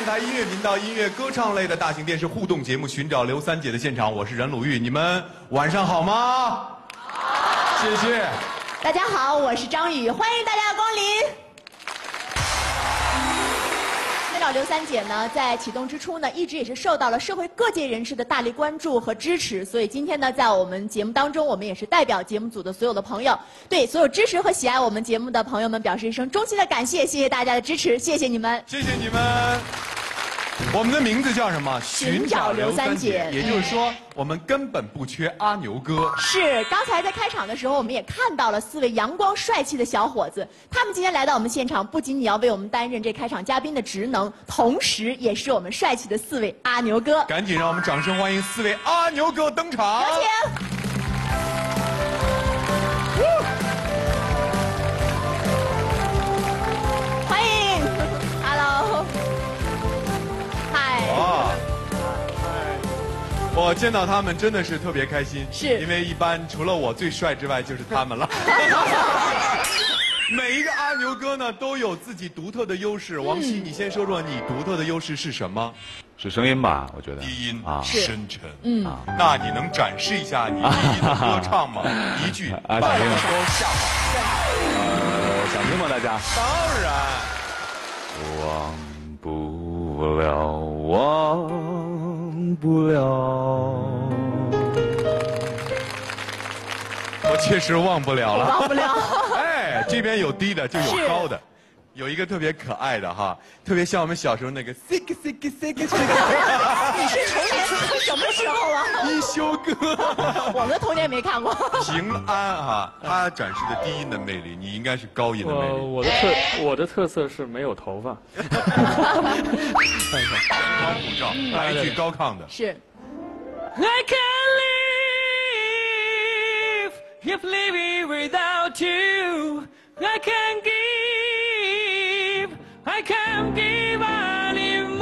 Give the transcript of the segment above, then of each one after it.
台音乐频道音乐歌唱类的大型电视互动节目《寻找刘三姐》的现场，我是任鲁豫，你们晚上好吗？好，谢谢。 大家好，我是张宇，欢迎大家的光临。寻找刘三姐呢，在启动之初呢，一直也是受到了社会各界人士的大力关注和支持，所以今天呢，在我们节目当中，我们也是代表节目组的所有的朋友，对所有支持和喜爱我们节目的朋友们表示一声衷心的感谢，谢谢大家的支持，谢谢你们， 谢谢你们。我们的名字叫什么？ 寻找刘三姐， 也就是说，我们根本不缺阿牛哥。 是，刚才在开场的时候，我们也看到了4位阳光帅气的小伙子，他们今天来到我们现场，不仅仅要为我们担任这开场嘉宾的职能，同时也是我们帅气的4位阿牛哥。 赶紧让我们掌声欢迎4位阿牛哥登场！ 有请。欢迎 ，Hello， 嗨。 哇，我见到他们真的是特别开心， 是因为一般除了我最帅之外就是他们了。每一个阿牛哥呢都有自己独特的优势。王希，你先说说你独特的优势是什么？ 是声音吧，我觉得。 低音啊， 深沉。 那你能展示一下你低音的歌唱吗？一句半首下马。 想听吗，大家？ 当然。 忘不了，忘不了。 我确实忘不了了。 忘不了。 哎，这边有低的就有高的，有一个特别可爱的哈，特别像我们小时候那个 sick。 你是童年是什么时候啊？ 一休哥。 我们的童年没看过。 平安哈，他展示的低音的魅力，你应该是高音的魅力。 我的特色是没有头发。 阳光普照，来一句高亢的。 是。 I can't live if living without you. I can't give. I can't give anymore.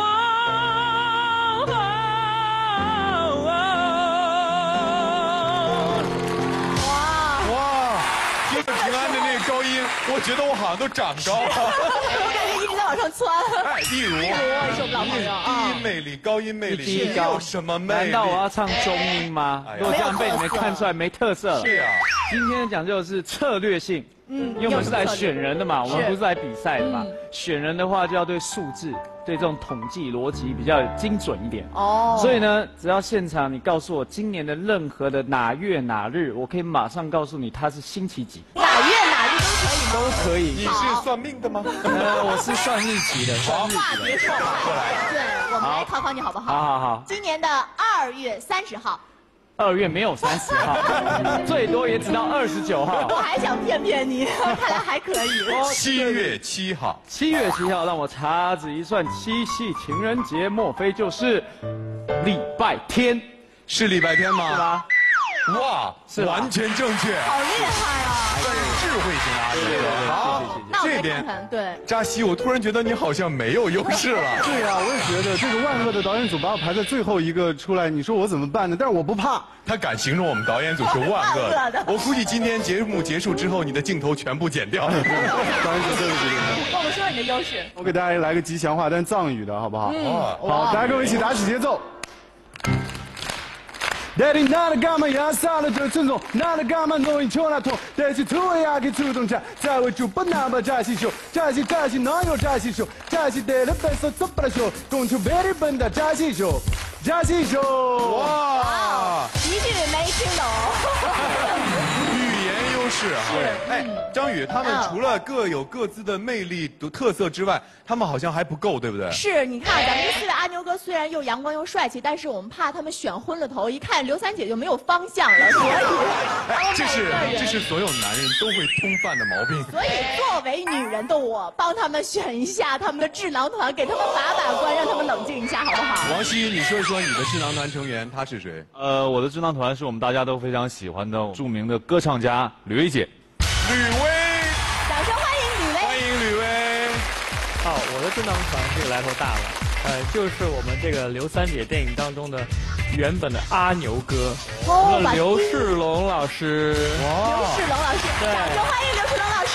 哇，听着平安的那个高音，我觉得我好像都长高了。 我感觉一直在往上窜。 哎，例如我受不了朋友低音魅力、高音魅力， 低高有什么魅力？ 难道我要唱中音吗？如果这样被你们看出来没特色了。 是啊。 今天的讲究是策略性。因为我们是来选人的嘛，我们不是来比赛的嘛。选人的话就要对数字、对这种统计逻辑比较精准一点。哦。所以呢，只要现场你告诉我今年的任何的哪月哪日，我可以马上告诉你它是星期几。 哪月哪日都可以。 你是算命的吗？ 我是算日期的。 话别说了，对，我们来考考你好不好？ 好。 今年的2月30号。 2月没有30号，最多也只到29号。 我还想骗骗你，看来还可以。 7月7号 ，7月7号，让我掐指一算，7夕情人节，莫非就是礼拜天？ 是礼拜天吗？ 是吧？ 哇，是完全正确。 好厉害啊！ 智慧型阿牛。好，这边对扎西，我突然觉得你好像没有优势了。 对啊，我也觉得这个万恶的导演组把我排在最后一个出来，你说我怎么办呢？但是我不怕。 他敢形容我们导演组是万恶的。我估计今天节目结束之后，你的镜头全部剪掉。导演组对不起。跟我们说说你的优势。 我给大家来个吉祥话，但是藏语的好不好？好，大家跟我一起打起节奏。Daddy 나를干嘛呀？杀了这尊重，나를干嘛弄一球那痛？但是突然呀给出动家，在我就不那么扎西秀，扎西哪有扎西秀？扎西得了本手走不了秀，公主别的笨的扎西秀，扎西秀。 哇，一句没听懂。 语言优势哈。哎，张宇，他们除了各有各自的魅力、特色之外，他们好像还不够，对不对？ 是，你看咱们这4位阿牛哥虽然又阳光又帅气，但是我们怕他们选昏了头，一看刘三姐就没有方向了，所以这是所有男人都会通犯的毛病。 所以作为女人的我，帮他们选一下他们的智囊团，给他们把关，让他们冷静一下，好不好？ 王希，你说一说你的智囊团成员他是谁？ 我的智囊团是我们大家都非常喜欢的著名的歌唱家吕薇姐。 吕薇， 掌声欢迎吕薇。 欢迎吕薇。 好，我的智囊团这个来头大了，就是我们这个刘三姐电影当中的原本的阿牛哥，刘世龙老师。 刘世龙老师，掌声欢迎刘世龙老师。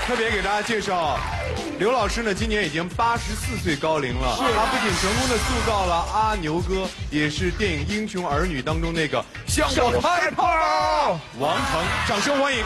特别给大家介绍，刘老师呢今年已经84岁高龄了，他不仅成功的塑造了阿牛哥，也是电影《英雄儿女》当中那个向我开炮王腾，掌声欢迎。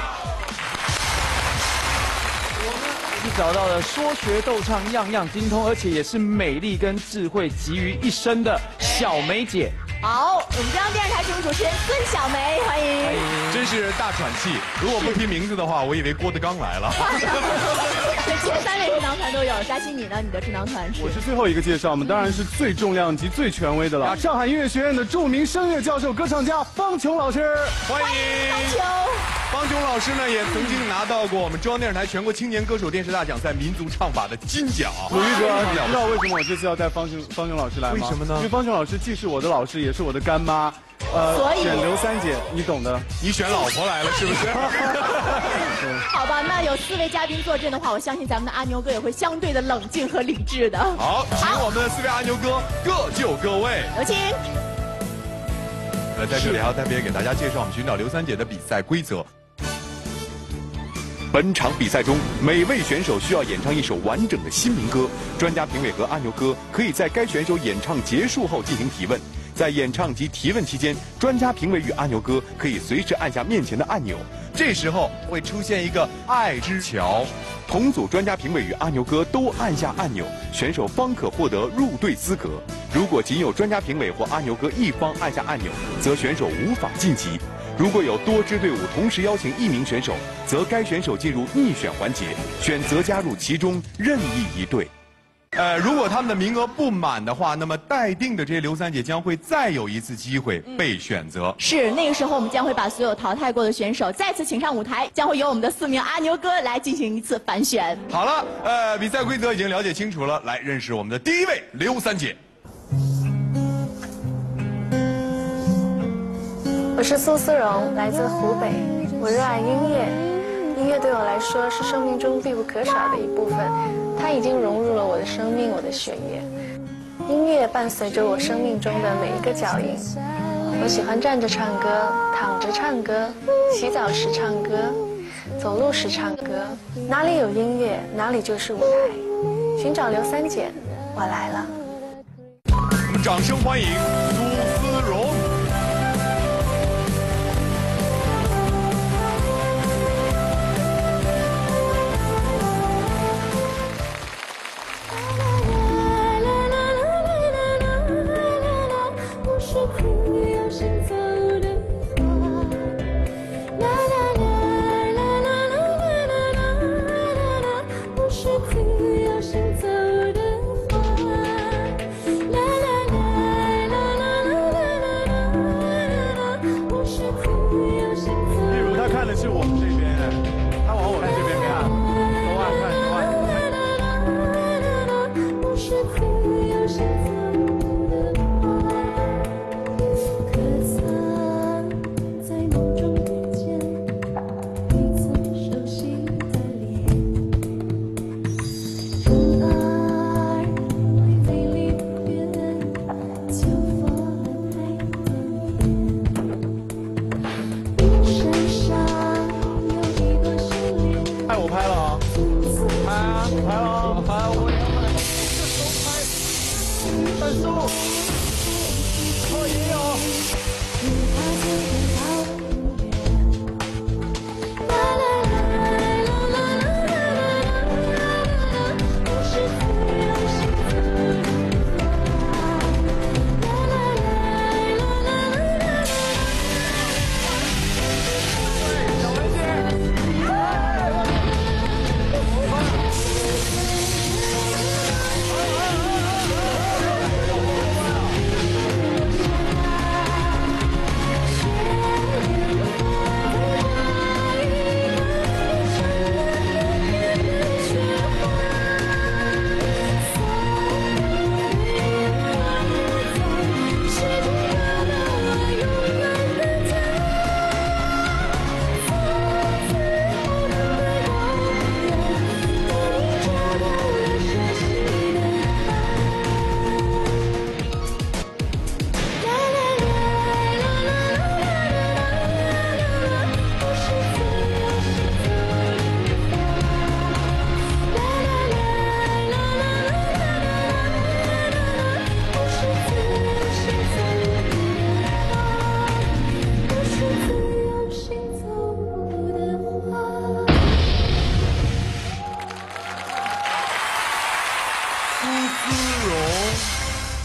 是找到了说学逗唱样样精通，而且也是美丽跟智慧集于一身的小梅姐。 好，我们中央电视台节目主持人孙小梅，欢迎。 真是大喘气，如果不提名字的话，我以为郭德纲来了。 前3位智囊团都有，嘉欣你呢？你的智囊团是？ 我是最后一个介绍，我们当然是最重量级、最权威的了。上海音乐学院的著名声乐教授、歌唱家方琼老师， 欢迎。方琼老师呢，也曾经拿到过我们中央电视台全国青年歌手电视大奖赛民族唱法的金奖。 鲁豫哥，你知道为什么我这次要带方琼老师来吗？ 为什么呢？ 因为方琼老师既是我的老师，也是我的干妈。 所以选刘三姐，你懂的。 你选老婆来了是不是？ 好吧，那有4位嘉宾坐镇的话，我相信咱们的阿牛哥也会相对的冷静和理智的。 好，请我们的4位阿牛哥各就各位， 有请。 在这里还要特别给大家介绍我们寻找刘三姐的比赛规则。本场比赛中，每位选手需要演唱一首完整的新民歌。专家评委和阿牛哥可以在该选手演唱结束后进行提问。在演唱及提问期间，专家评委与阿牛哥可以随时按下面前的按钮，这时候会出现一个爱之桥。同组专家评委与阿牛哥都按下按钮，选手方可获得入队资格。如果仅有专家评委或阿牛哥一方按下按钮，则选手无法晋级。如果有多支队伍同时邀请1名选手，则该选手进入逆选环节，选择加入其中任意一队。如果他们的名额不满的话，那么待定的这些刘三姐将会再有一次机会被选择。 是，那个时候我们将会把所有淘汰过的选手再次请上舞台，将会由我们的4名阿牛哥来进行一次反选。 好了，比赛规则已经了解清楚了，来认识我们的第1位刘三姐。 我是苏思荣，来自湖北。我热爱音乐，音乐对我来说是生命中必不可少的一部分，它已经融入了我的生命，我的血液。音乐伴随着我生命中的每一个脚印。我喜欢站着唱歌，躺着唱歌，洗澡时唱歌，走路时唱歌。哪里有音乐，哪里就是舞台。寻找刘三姐，我来了。 我们掌声欢迎苏思荣。 是我们这边，他往我们这边看，头啊看头啊。我拍了啊，拍啊，拍了，拍，我也要拍，但是我也有。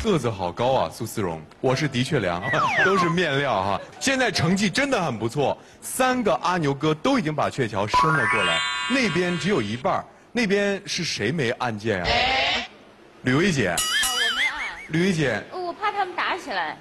个子好高啊，苏思荣，我是的确凉，都是面料哈。现在成绩真的很不错，3个阿牛哥都已经把鹊桥伸了过来，那边只有一半，那边是谁没按键啊？吕薇姐。 我没按。 吕薇姐。 我怕他们打起来。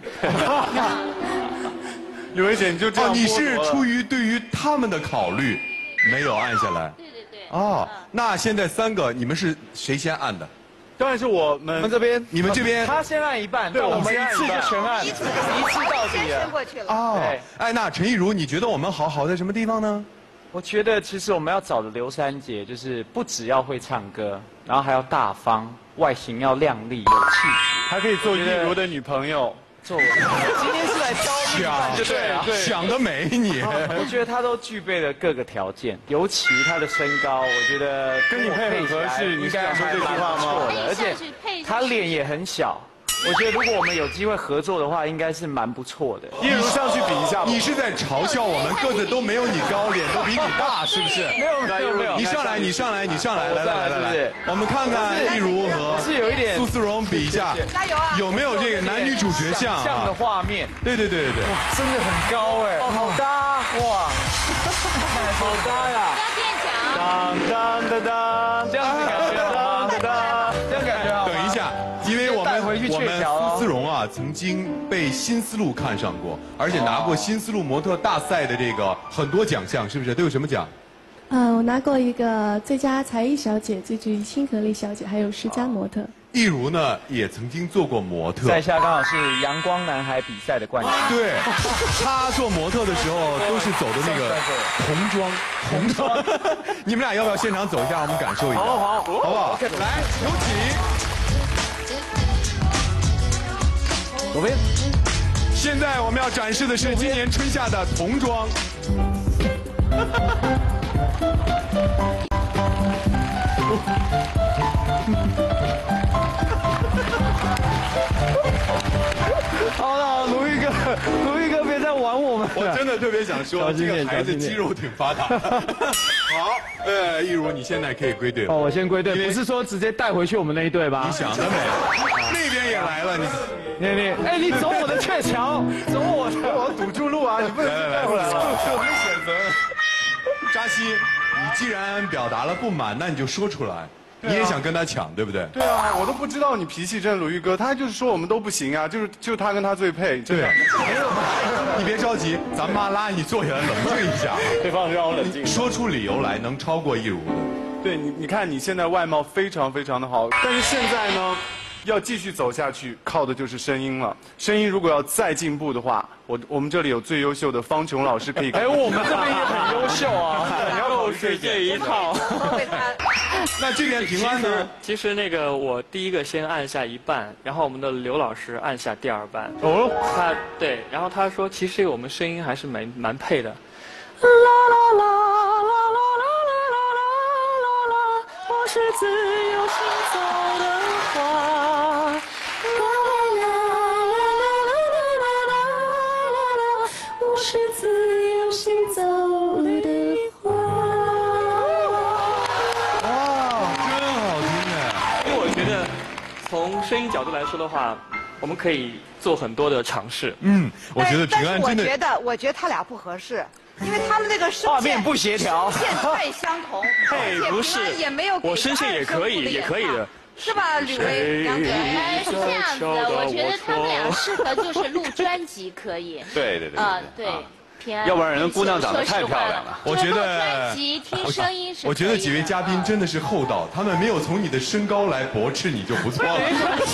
吕薇姐，你就这样。 你是出于对于他们的考虑，没有按下来。 对。 哦，那现在3个，你们是谁先按的？ 当然是我们这边， 你们这边， 他先按一半， 对， 我们一次就全按，一次到底。 先过去了。 哦，哎，那陈亦儒，你觉得我们好在什么地方呢？ 我觉得其实我们要找的刘三姐，就是不只要会唱歌，然后还要大方，外形要靓丽有气质， 还可以做亦儒的女朋友。 做我今天是来挑想，对，想得美你。 我觉得她都具备了各个条件，尤其她的身高，我觉得跟你配很合适。你想说这句话吗？ 而且她脸也很小。我觉得如果我们有机会合作的话，应该是蛮不错的。 亦儒上去比一下吧。 你是在嘲笑我们个子都没有你高，脸都比你大，是不是？ 没有。 你上来，来，我们看看亦儒和苏思荣比一下， 加油啊！ 有没有这个男女主角像的画面？ 对。 哇，真的很高哎！哦，好搭哇！好搭呀！ 当， 这样子感觉好吗？这样感觉好。 等一下。因为我们苏思荣啊，曾经被新丝路看上过，而且拿过新丝路模特大赛的这个很多奖项，是不是？都有什么奖？ 我拿过一个最佳才艺小姐、最具亲和力小姐，还有10佳模特。 亦儒呢，也曾经做过模特， 在下刚好是阳光男孩比赛的冠军。 对，他做模特的时候都是走的那个童装。你们俩要不要现场走一下，我们感受一下？好不好？来，有请。左边。现在我们要展示的是今年春夏的童装。 好了，鲁豫哥别再玩我们了。 我真的特别想说，这个孩子肌肉挺发达。好，亦儒，你现在可以归队了。 哦，我先归队，不是说直接带回去我们那一队吧？ 你想得美，那边也来了， 你走我的鹊桥，走我堵住路啊！你不能带回来了，我没选择。 扎西，你既然表达了不满，那你就说出来。你也想跟他抢，对不对？ 对啊，我都不知道你脾气真，鲁豫哥，他就是说我们都不行啊，就他跟他最配，真的。 你别着急，咱妈拉你坐下来冷静一下。 对方让我冷静。 说出理由来，能超过亦儒的。 对你看你现在外貌非常非常的好，但是现在呢，要继续走下去，靠的就是声音了。声音如果要再进步的话，我们这里有最优秀的方琼老师可以。 我们这边也很优秀啊， 又是这一套。 那这边平安呢？ 其实那个我第一个先按下一半，然后我们的刘老师按下第2半。 哦， 对，然后他说其实我们声音还是蛮配的。 啦啦啦啦啦啦啦啦啦，我是自由行走的花。啦啦啦啦啦啦啦，我是自由行走的花。 哇，真好听哎！ 因为我觉得从声音角度来说的话，我们可以做很多的尝试。 我觉得平安真的。 我觉得他俩不合适。因为他们那个声画面不协调， 声线太相同， 不是也没有， 我声线也可以的， 是吧，吕薇？杨姐， 是这样子，我觉得他们俩适合就是录专辑可以。 对。 对。 要不然人姑娘长得太漂亮了。 我觉得专辑听声音是。 我觉得几位嘉宾真的是厚道，他们没有从你的身高来驳斥你就不错了。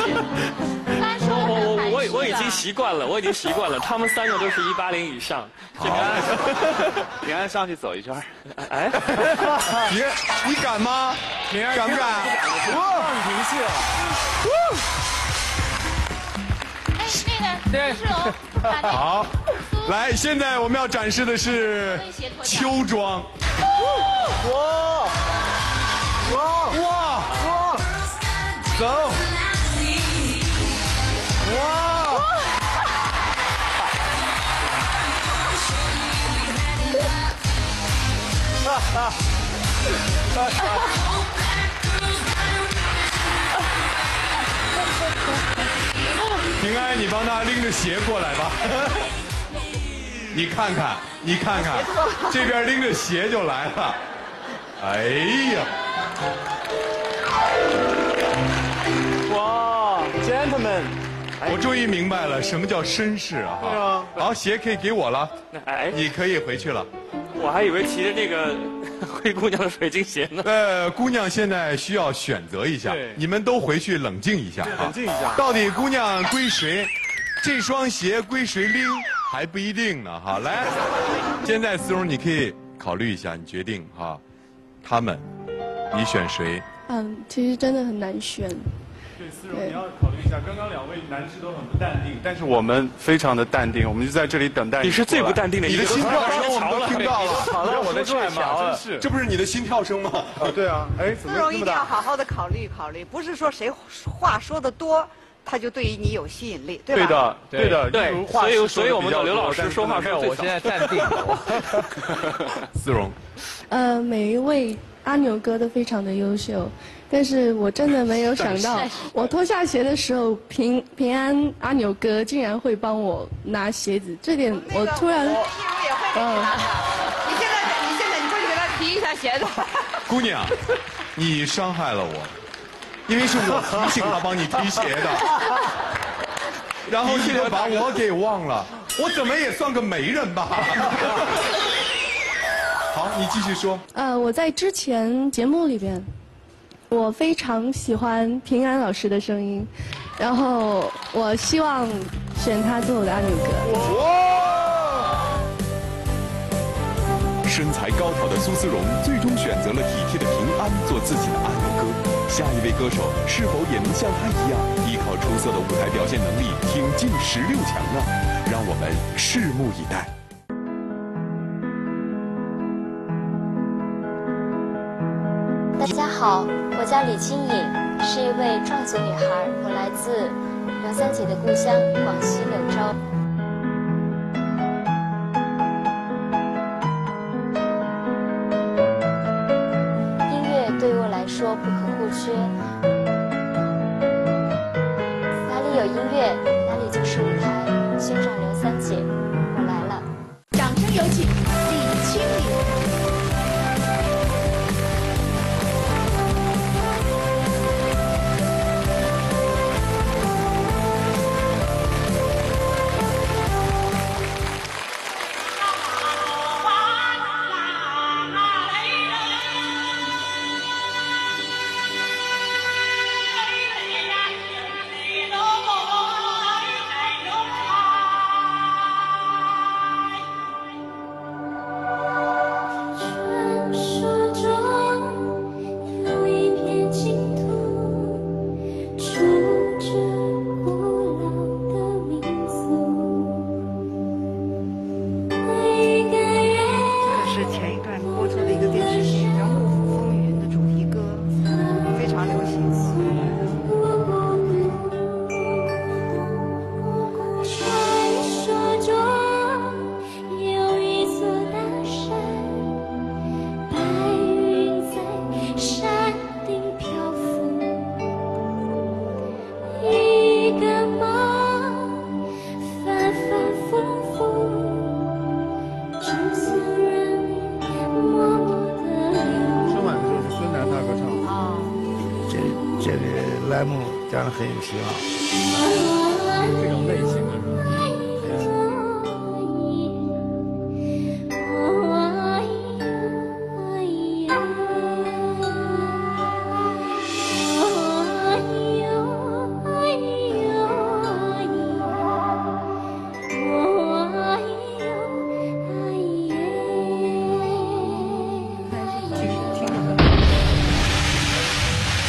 我已经习惯了，他们3个都是180以上。 平安上去走一圈。 哎， 你敢吗？敢不敢？ 哇，你脾气了。 那个是哦。 好，来，现在我们要展示的是秋装。哇，走。 平安，你帮他拎着鞋过来吧。你看看，你看看，这边拎着鞋就来了。哎呀！ 哇 ，gentlemen， 我终于明白了什么叫绅士啊！ 对啊， 好，鞋可以给我了， 哎， 你可以回去了。 我还以为提着那个灰姑娘的水晶鞋呢。 姑娘现在需要选择一下，你们都回去冷静一下啊！ 冷静一下， 到底姑娘归谁？这双鞋归谁拎还不一定呢哈！来，现在思蓉你可以考虑一下，你决定哈，他们，你选谁？ 其实真的很难选。 对，思蓉，你要考虑一下，刚刚2位男士都很不淡定，但是我们非常的淡定，我们就在这里等待。 你是最不淡定的一个， 你的心跳声我们都听到了， 好了，我的出来嘛， 真是， 这不是你的心跳声吗？ 对啊，哎，怎么思蓉一定要好好的考虑考虑，不是说谁话说的多，他就对于你有吸引力，对吧？ 对的， 对，所以我们的刘老师说话说我现在淡定了。 思蓉， 每一位阿牛哥都非常的优秀，但是我真的没有想到，我脱下鞋的时候，平安阿牛哥竟然会帮我拿鞋子，这点我突然， 思蓉也会给你拿的。你现在你过去给他提一下鞋子。 姑娘，你伤害了我，因为是我提醒他帮你提鞋的，然后你就把我给忘了，我怎么也算个媒人吧？好，你继续说。 我在之前节目里边，我非常喜欢平安老师的声音，然后我希望选他做我的阿牛哥。 身材高挑的苏思蓉最终选择了体贴的平安做自己的阿牛哥。下一位歌手是否也能像他一样，依靠出色的舞台表现能力挺进16强呢？让我们拭目以待。 大家好，我叫李清颖，是一位壮族女孩，我来自刘三姐的故乡广西柳州。音乐对于我来说不可或缺，哪里有音乐，哪里就是舞台。欣赏刘三姐，我来了。 掌声有请李清颖。 将来很有希望。 这种类型的人。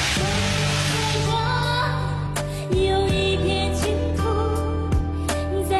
有一片净土。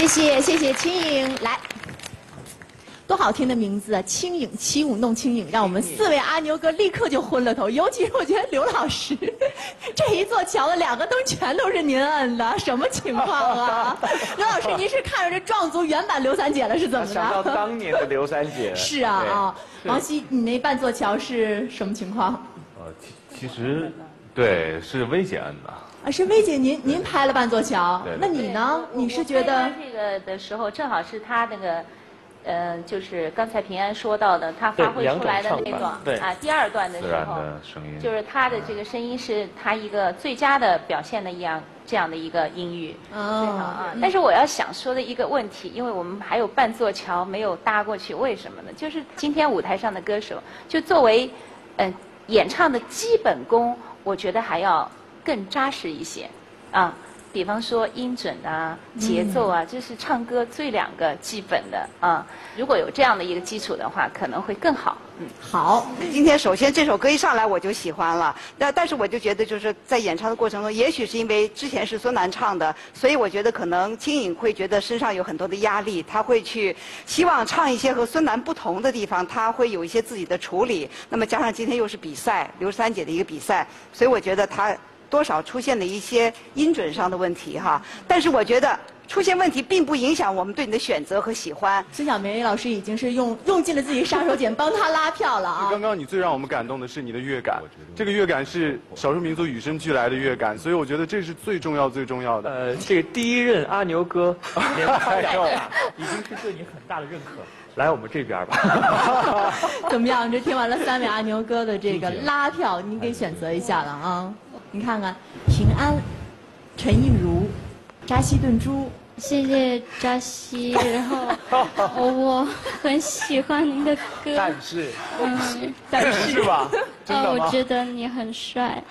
谢青颖，来，多好听的名字啊！青颖起舞弄青颖，让我们4位阿牛哥立刻就昏了头。尤其是我觉得刘老师，这一座桥的2个灯全都是您摁的，什么情况啊？刘老师，您是看着这壮族原版刘三姐了是怎么的？ 想到当年的刘三姐。 是啊啊，王希，你那半座桥是什么情况？ 其实，对，是薇姐摁的。 啊，是薇姐您拍了半座桥，那你呢？你是觉得这个的时候，正好是他那个。就是刚才平安说到的，他发挥出来的那段啊，第2段的时候，就是他的这个声音是他一个最佳的表现的这样的一个音域。但是我要想说的一个问题，因为我们还有半座桥没有搭过去，为什么呢？就是今天舞台上的歌手，就作为演唱的基本功，我觉得还要更扎实一些啊。比方说音准啊、节奏啊，这是唱歌最2个基本的啊。如果有这样的一个基础的话，可能会更好。 好。今天首先这首歌一上来我就喜欢了，但是我就觉得就是在演唱的过程中，也许是因为之前是孙楠唱的，所以我觉得可能青颖会觉得身上有很多的压力，他会去希望唱一些和孙楠不同的地方，他会有一些自己的处理。那么加上今天又是比赛，刘三姐的一个比赛，所以我觉得他多少出现了一些音准上的问题哈，但是我觉得出现问题并不影响我们对你的选择和喜欢。 孙晓梅老师已经是用尽了自己杀手锏帮他拉票了啊！ 刚刚你最让我们感动的是你的乐感，这个乐感是少数民族与生俱来的乐感，所以我觉得这是最重要的。 这个第1任阿牛哥连拍2下，已经是对你很大的认可。来我们这边吧。 怎么样？这听完了3位阿牛哥的这个拉票，您给选择一下了啊！你看看，平安、陈映如、扎西炖猪。 谢谢扎西，然后我很喜欢您的歌。 但是吧？ 我觉得你很帅。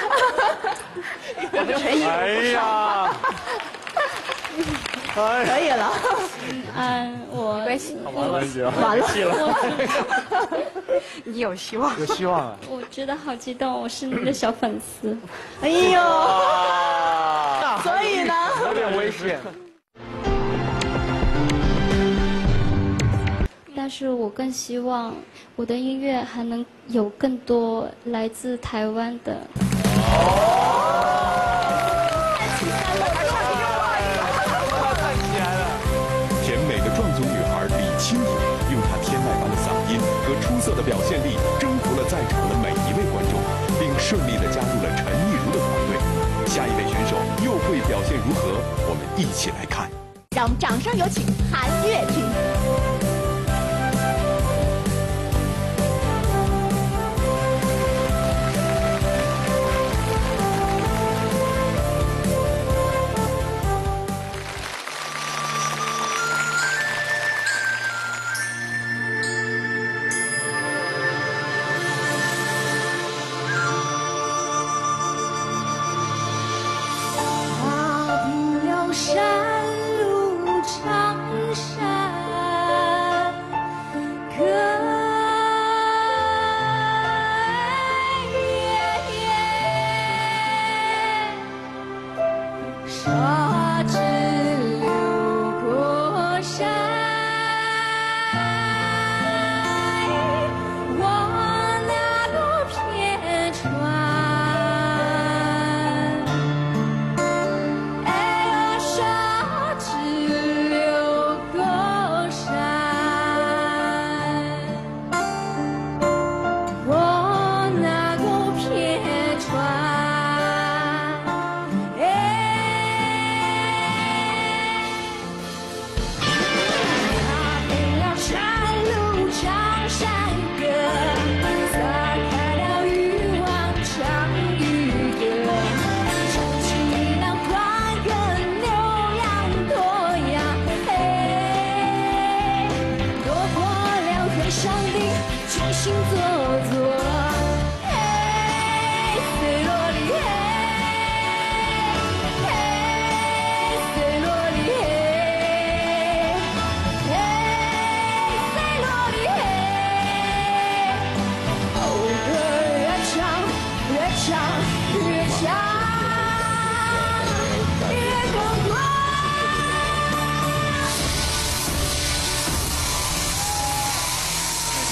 哎呀！ 可以了。 完了。你有希望。 有希望啊！ 我觉得好激动，我是你的小粉丝。 哎呦！所以呢？ 有点危险。 但是我更希望我的音乐还能有更多来自台湾的。 甜美的壮族女孩李青颖，用她天籁般的嗓音和出色的表现力，征服了在场的每一位观众，并顺利地加入了陈亦儒的团队。下一位选手又会表现如何？我们一起来看。 让我们掌声有请韩岳婷。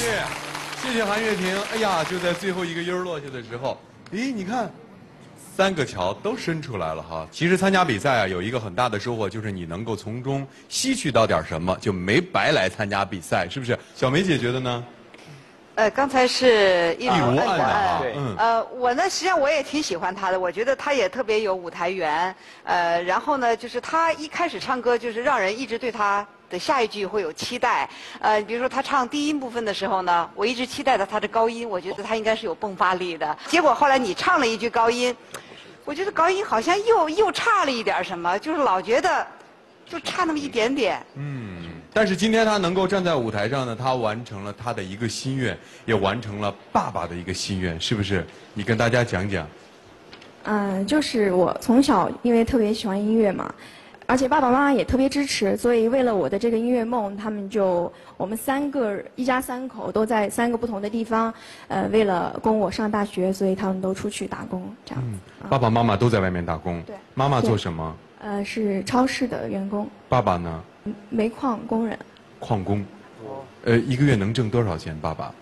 谢谢韩月婷。哎呀，就在最后一个音儿落下的时候，咦，你看，3个桥都伸出来了哈。其实参加比赛啊，有一个很大的收获，就是你能够从中吸取到点什么，就没白来参加比赛，是不是？小梅姐觉得呢？ 刚才是一如按的，对， 我呢，实际上我也挺喜欢他的，我觉得他也特别有舞台缘，然后呢，就是他一开始唱歌，就是让人一直对他的下一句会有期待，比如说他唱低音部分的时候呢，我一直期待着他的高音，我觉得他应该是有迸发力的，结果后来你唱了一句高音，我觉得高音好像又差了一点什么，就是老觉得就差那么一点点。 但是今天他能够站在舞台上呢，他完成了他的一个心愿，也完成了爸爸的一个心愿，是不是？你跟大家讲讲。 就是我从小因为特别喜欢音乐嘛，而且爸爸妈妈也特别支持，所以为了我的这个音乐梦，他们我们一家3口都在3个不同的地方，为了供我上大学，所以他们都出去打工，这样。 爸爸妈妈都在外面打工。 对。 妈妈做什么？ 是超市的员工。 爸爸呢？ 煤矿工人。 矿工。一个月能挣多少钱？爸爸？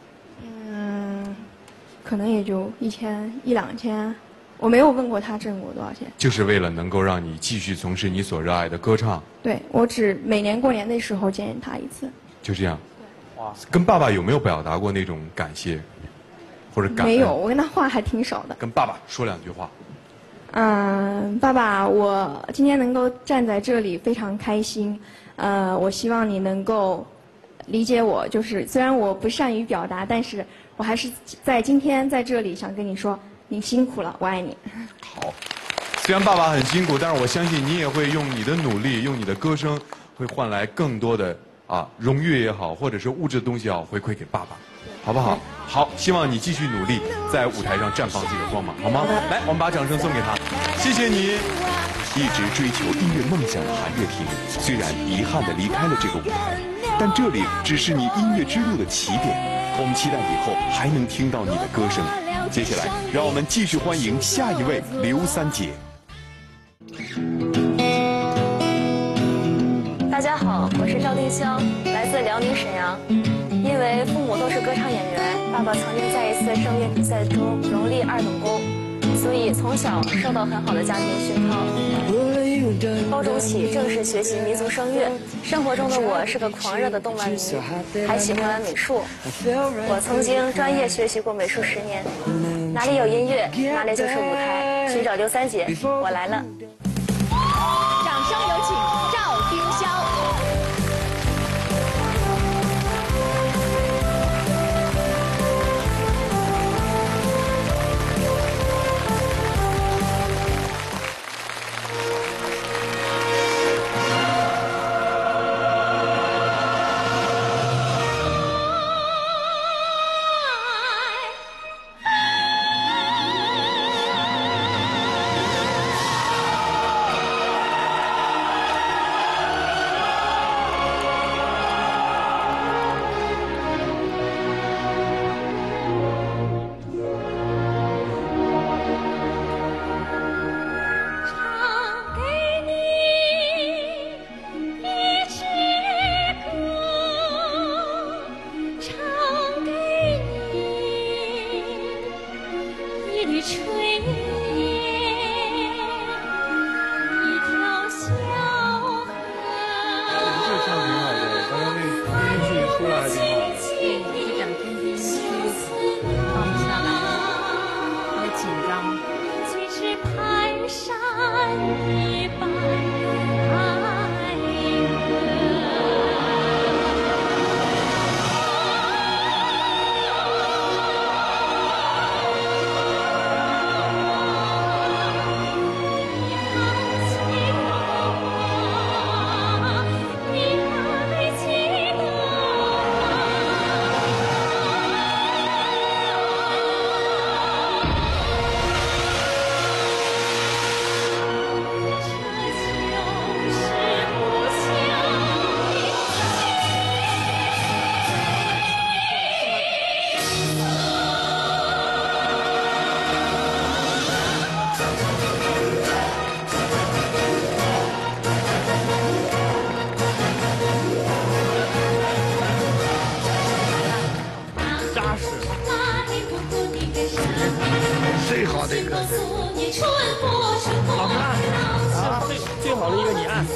可能也就1000、2000。我没有问过他挣过多少钱。 就是为了能够让你继续从事你所热爱的歌唱。 对，我只每年过年的时候见他一次。 就这样。对。哇。跟爸爸有没有表达过那种感谢，或者感恩？ 没有，我跟他话还挺少的。 跟爸爸说2句话。 爸爸，我今天能够站在这里非常开心。我希望你能够理解我，就是虽然我不善于表达，但是我还是在今天在这里想跟你说，你辛苦了，我爱你。 好，虽然爸爸很辛苦，但是我相信你也会用你的努力，用你的歌声，会换来更多的荣誉也好，或者是物质的东西也好，回馈给爸爸，好不好？好，希望你继续努力，在舞台上绽放自己的光芒，好吗？来，我们把掌声送给他，谢谢你。 一直追求音乐梦想的韩月婷，虽然遗憾地离开了这个舞台，但这里只是你音乐之路的起点。我们期待以后还能听到你的歌声。接下来，让我们继续欢迎下一位刘三姐。 大家好，我是赵丁香，来自辽宁沈阳。因为父母都是歌唱演员，爸爸曾经在一次声乐比赛中荣立2等功，所以从小受到很好的家庭熏陶。高中起正式学习民族声乐，生活中的我是个狂热的动漫迷，还喜欢美术。我曾经专业学习过美术10年，哪里有音乐，哪里就是舞台。寻找刘三姐，我来了。 掌声有请赵丁潇。 最好的一个。 老师按啊，最好的一个你按。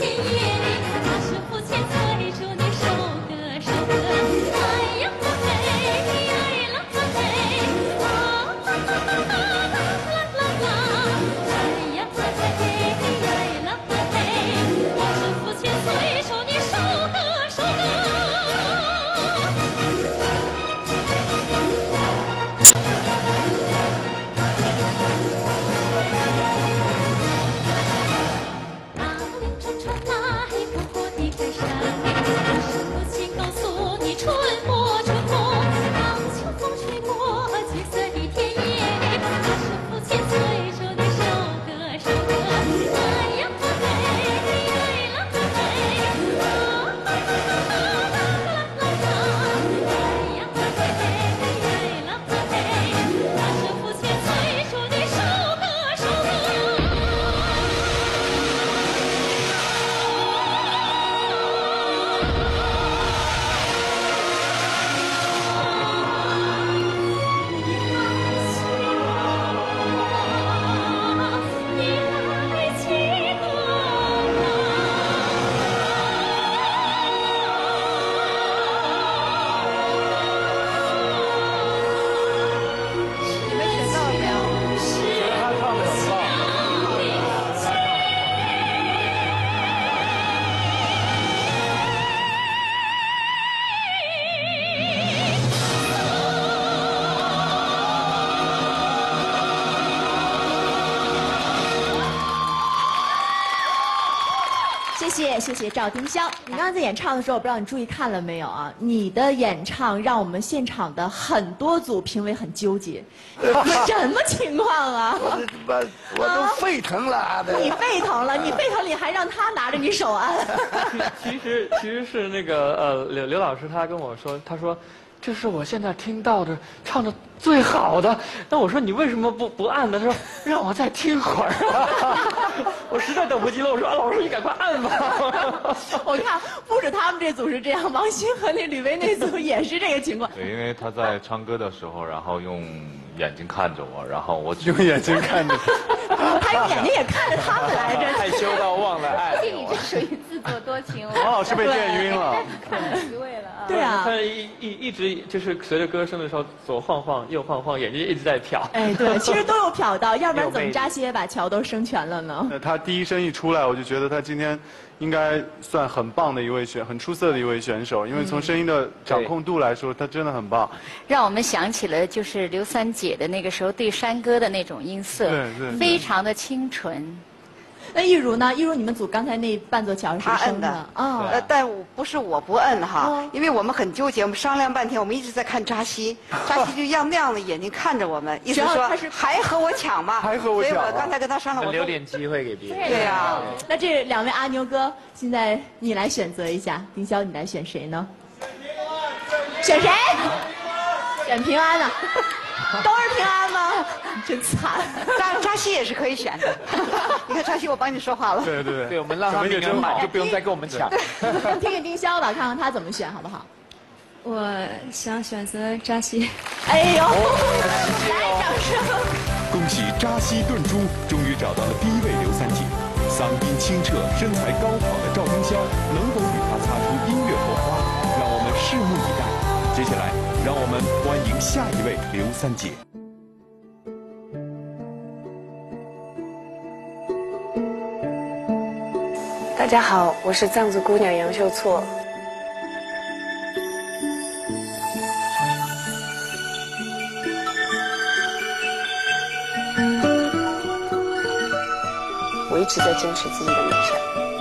谢谢赵丁潇。你刚刚在演唱的时候，我不知道你注意看了没有啊？你的演唱让我们现场的很多组评委很纠结，什么情况啊？ 我都沸腾了。 你沸腾了，你沸腾，你还让他拿着你手按。 其实是那个刘老师他跟我说，他说这是我现在听到的唱的最好的。那我说你为什么不按呢？他说让我再听会儿。我实在等不及了，我说老师你赶快按吧。 我看不止他们这组是这样，王鑫和那吕薇那组也是这个情况。 对，因为他在唱歌的时候，然后用眼睛看着我，然后我用眼睛看着。 他用眼睛也看着他们来着。 害羞到忘了按。 你这属于自作多情。 王老师被电晕了。 看了虚伪了啊。 对啊。 他一直就是随着歌声的时候左晃晃右晃晃，眼睛一直在瞟。 哎，对，其实都有瞟到，要不然怎么扎西也把桥都升全了呢？ 他第一声一出来，我就觉得他今天应该算很棒的很出色的一位选手，因为从声音的掌控度来说，他真的很棒。 让我们想起了就是刘三姐的那个时候对山歌的那种音色， 对， 非常的清纯。 那一如呢？一如你们组刚才那伴奏桥是谁升的？ 啊，但不是我不摁哈，因为我们很纠结，我们商量半天，我们一直在看扎西，扎西就样那样的眼睛看着我们，意思说还和我抢吗？ 还和我抢。 所以我刚才跟他商量，我留点机会给别人。 对呀。 那这两位阿牛哥，现在你来选择一下，丁潇，你来选谁呢？选谁？选平安了。都是平安吗？真惨。 扎西也是可以选的。你看扎西，我帮你说话了。 对， 我们让他真好，就不用再跟我们抢。 听听丁潇吧，看看他怎么选，好不好？ 我想选择扎西。 哎呦，来掌声！ 恭喜扎西炖猪终于找到了第一位刘三姐，嗓音清澈、身材高挑的赵丁潇能否与她擦出音乐火花？让我们拭目以待。接下来，让我们欢迎下一位刘三姐。 大家好，我是藏族姑娘杨秀措。我一直在坚持自己的梦想，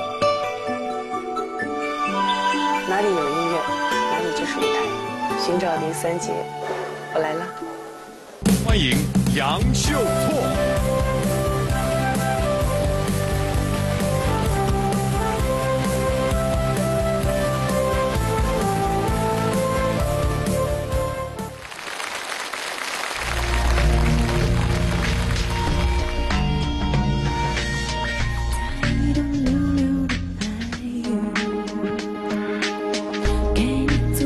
哪里有音乐，哪里就是舞台。寻找刘三姐，我来了。 欢迎杨秀措。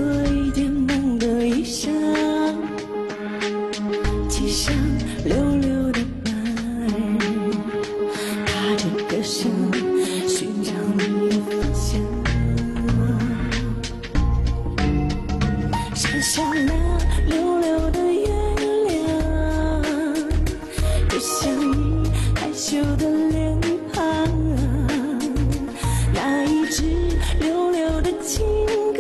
流流那溜溜的月亮，就像你害羞的脸庞，那一支溜溜的情歌，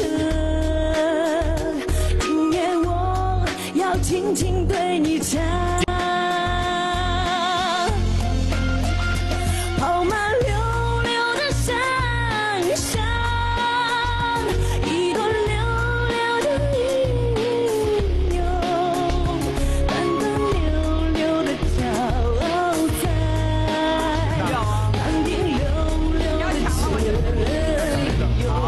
今夜我要轻轻对你唱。跑马溜溜的山上，一朵溜溜的云哟，短短溜溜的脚在当天溜溜的自由。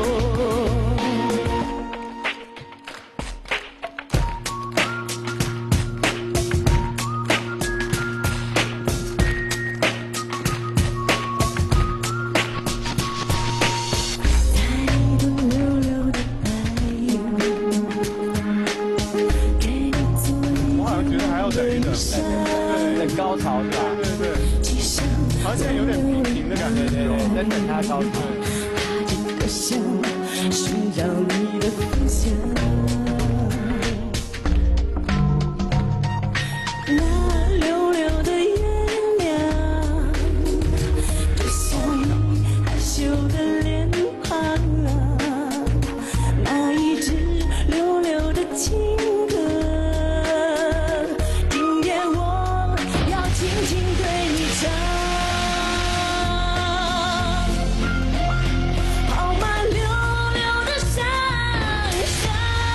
我好像觉得还要等一等， 等高潮是吧？ 对，好像现在有点平的感觉， 在等它高潮。 想寻找你的方向，那溜溜的月亮，就像你害羞的脸庞，那一支溜溜的情歌，今夜我要轻轻对你唱。跑马溜溜的山上，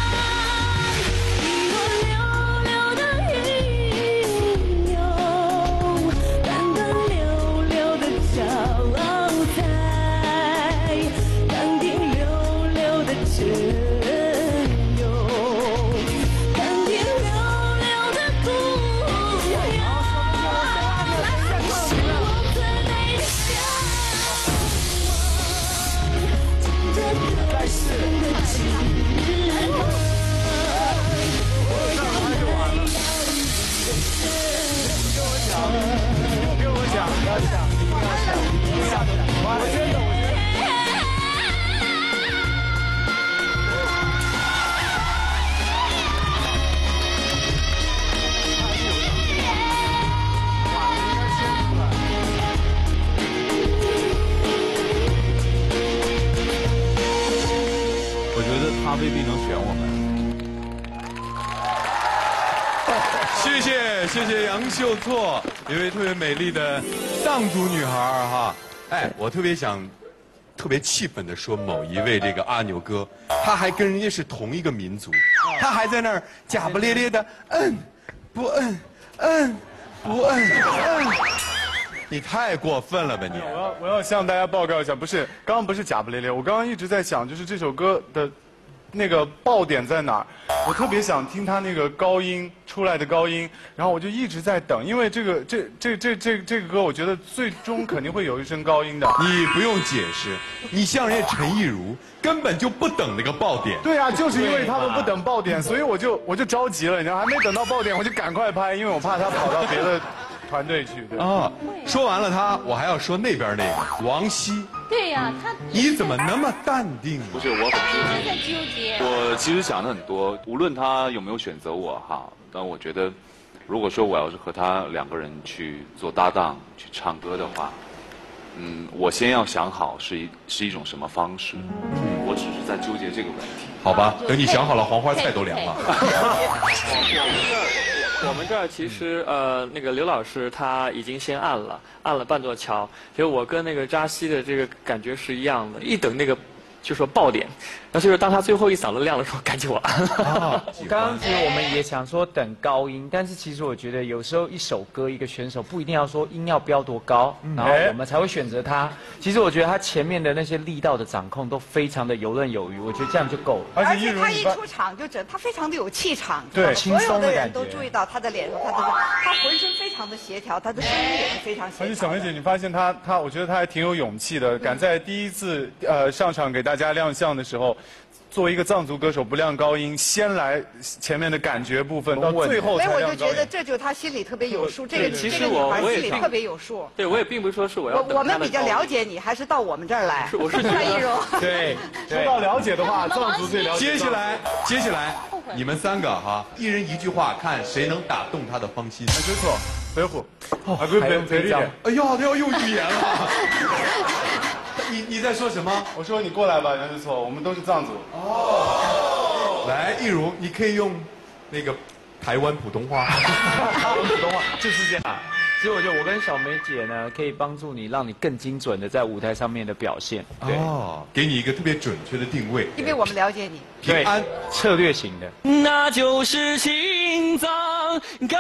一朵溜溜的云哟，短短溜溜的脚在当天溜溜的自由，当天溜溜的姑娘，是我最美的向往，牵着歌声的指纹，我要来到你的身跟我讲，不要讲，不要讲，我真的。 我觉得他未必能选我们。 谢谢杨秀措，一位特别美丽的藏族女孩哈。哎，我特别气愤的说某一位这个阿牛哥，他还跟人家是同一个民族，他还在那儿假不咧咧的不不你太过分了吧你！ 我要向大家报告一下，刚刚不是假不咧咧，我刚刚一直在想，就是这首歌的那个爆点在哪儿？我特别想听他那个高音出来的高音，然后我就一直在等，因为这个歌，我觉得最终肯定会有一声高音的。 你不用解释，你像人家陈亦儒，根本就不等那个爆点。 对啊，就是因为他们不等爆点，所以我就着急了，你知道，还没等到爆点，我就赶快拍，因为我怕他跑到别的团队去。对啊，说完了他，我还要说那边那个王希。 对呀，他你怎么那么淡定？ 不是，我很一直在纠结。 我其实想的很多，无论他有没有选择我哈，但我觉得，如果说我要是和他两个人去做搭档去唱歌的话，我先要想好是一种什么方式。我只是在纠结这个问题。 好吧，等你想好了，黄花菜都凉了。 我们这儿其实那个刘老师他已经先按了半座桥，其实我跟那个扎西的这个感觉是一样的，一等那个就说爆点，那就是当他最后一嗓子亮的时候，赶紧我按了。 刚刚其实我们也想说等高音，但是其实我觉得有时候一首歌一个选手不一定要说音要飙多高，然后我们才会选择他。其实我觉得他前面的那些力道的掌控都非常的游刃有余，我觉得这样就够了。 而且他一出场就他非常的有气场， 对， 所有的人都注意到他的脸上，他浑身非常的协调，他的声音也是非常协调。 而且小梅姐，你发现我觉得他还挺有勇气的，敢在第一次上场给大家亮相的时候， 作为一个藏族歌手，不亮高音，先来前面的感觉部分，到最后才亮高音。 我就觉得这就是他心里特别有数，这个其实女孩心里特别有数。 对，我也并不是说是我要。 我们比较了解你，还是到我们这儿来。 我是蔡依蓉。 对，说到了解的话，藏族最了解。 接下来，你们3个哈，一人一句话，看谁能打动他的芳心。 没错，别虎， 还不用别讲。哎呀，他要用语言了。你在说什么？ 我说你过来吧，杨志错，我们都是藏族。 哦，来，易如，你可以用那个台湾普通话。 普通话就是这样。所以我觉得我跟小梅姐呢，可以帮助你，让你更精准的在舞台上面的表现。对， 给你一个特别准确的定位。 因为我们了解你。 对，策略型的。 那就是心脏高。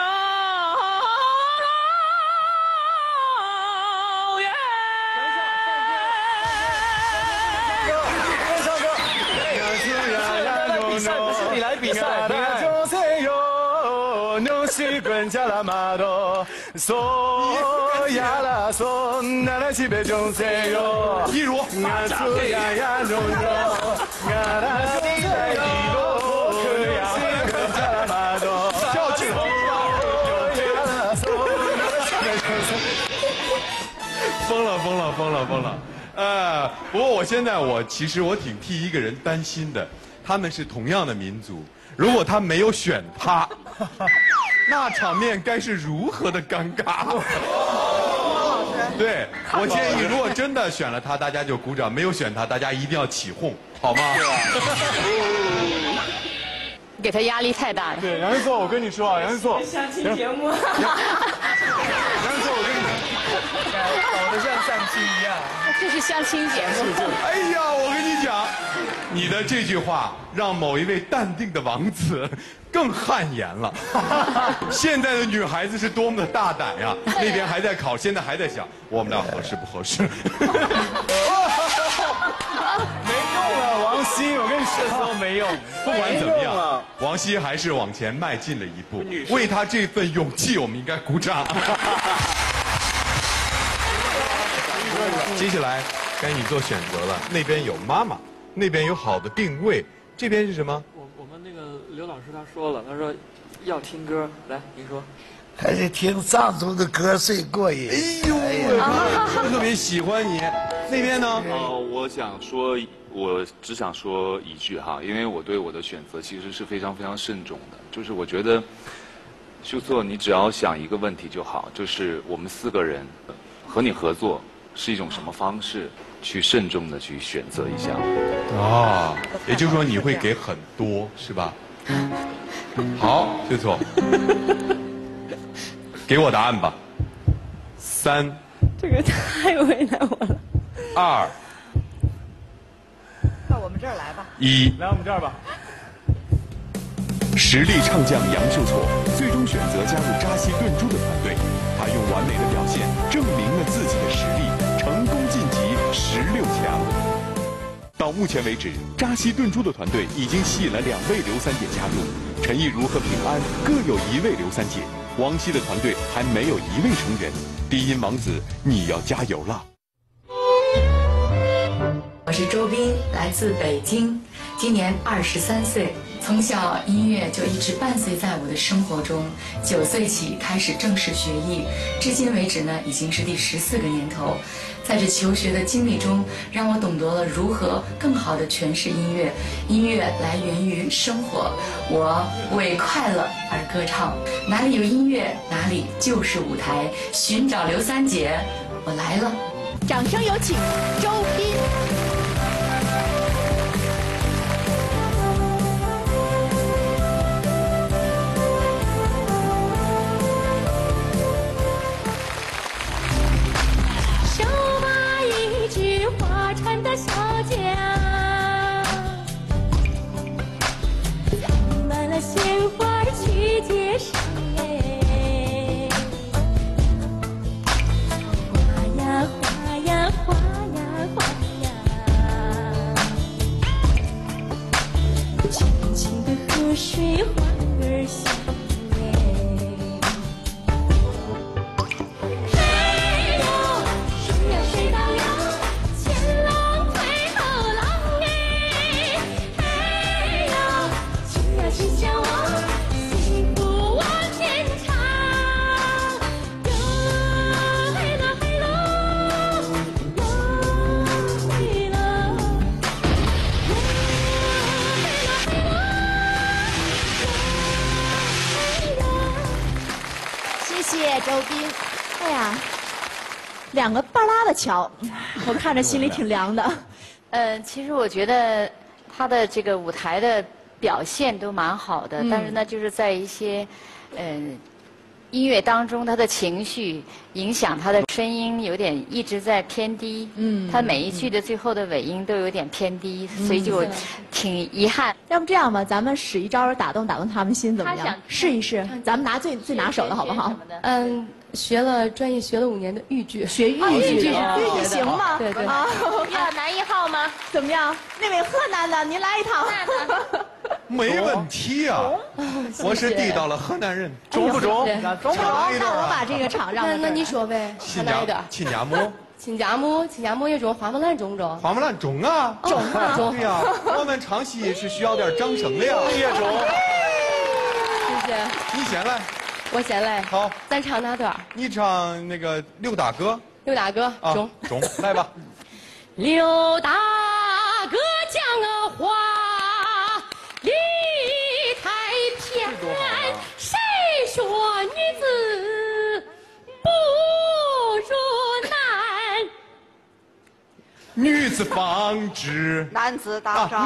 比赛， 一如，跳起来！疯了！不过其实我挺替一个人担心的。他们是同样的民族，如果他没有选他，那场面该是如何的尴尬？对，我建议，如果真的选了他，大家就鼓掌；没有选他，大家一定要起哄，好吗？ 给他压力太大了。 对，杨志错，我跟你说啊，杨志错， 相亲节目。 杨志错，我跟你搞得像相亲一样。 这是相亲节目。 哎呀，我跟你讲，你的这句话让某一位淡定的王子更汗颜了。现在的女孩子是多么的大胆呀！那边还在考，现在还在想我们俩合适不合适。 没用了，王希，我跟你说， 都没用。 不管怎么样，王希还是往前迈进了一步，为他这份勇气，我们应该鼓掌。接下来该你做选择了，那边有妈妈，那边有好的定位，这边是什么？ 我们那个刘老师他说了，他说要听歌，来您说。 还是听藏族的歌最过瘾。 哎呦，我特别喜欢你。那边呢？ 我只想说一句哈，因为我对我的选择其实是非常非常慎重的，就是我觉得秀错，你只要想一个问题就好，就是我们4个人和你合作是一种什么方式，去慎重的去选择一下。 哦，也就是说你会给很多，是吧？好，秀错，给我答案吧。3， 这个太为难我了。 2， 到我们这儿来吧。 1， 来我们这儿吧。 实力唱将杨秀错最终选择加入扎西顿珠的团队，他用完美的表现证明了自己的实力，成功晋级16强。到目前为止，扎西顿珠的团队已经吸引了2位刘三姐加入，陈亦儒和平安各有1位刘三姐，王希的团队还没有1位成员。低音王子，你要加油了！ 我是周斌，来自北京，今年23岁。从小音乐就一直伴随在我的生活中，9岁起开始正式学艺，至今为止呢已经是第14个年头。在这求学的经历中，让我懂得了如何更好地诠释音乐。音乐来源于生活，我为快乐而歌唱。哪里有音乐，哪里就是舞台。寻找刘三姐，我来了。 掌声有请周斌。 穿的小脚，藏满了鲜花去街上哎，花呀花呀花呀花呀，清清的河水花儿香。嘿谢周斌。哎呀，两个半拉的桥，我看着心里挺凉的。 其实我觉得他的这个舞台的表现都蛮好的，但是呢，就是在一些音乐当中，他的情绪影响他的声音有点一直在偏低。他每一句的最后的尾音都有点偏低，所以就挺遗憾。 要不这样吧，咱们使一招打动他们心，怎么样？试一试，咱们拿最拿手的好不好？ 专业学了5年的豫剧， 学豫剧行吗？ 对对。 要男1号吗？ 怎么样？那位河南的，您来一趟。 没问题啊，我是地道的河南人， 中不中？ 中不中？那我把这个场让。 那你说呗， 亲家母。 亲家母也中，花木兰中不中？ 花木兰中啊， 中啊， 对呀，我们唱戏是需要点掌声的呀。 也中。 谢谢。 你先来。 我先来。 好。 咱唱哪段？ 你唱那个刘大哥。 刘大哥，中。 来吧。 刘大哥讲话理太偏，谁说女子不如男？ 女子方知男子打仗，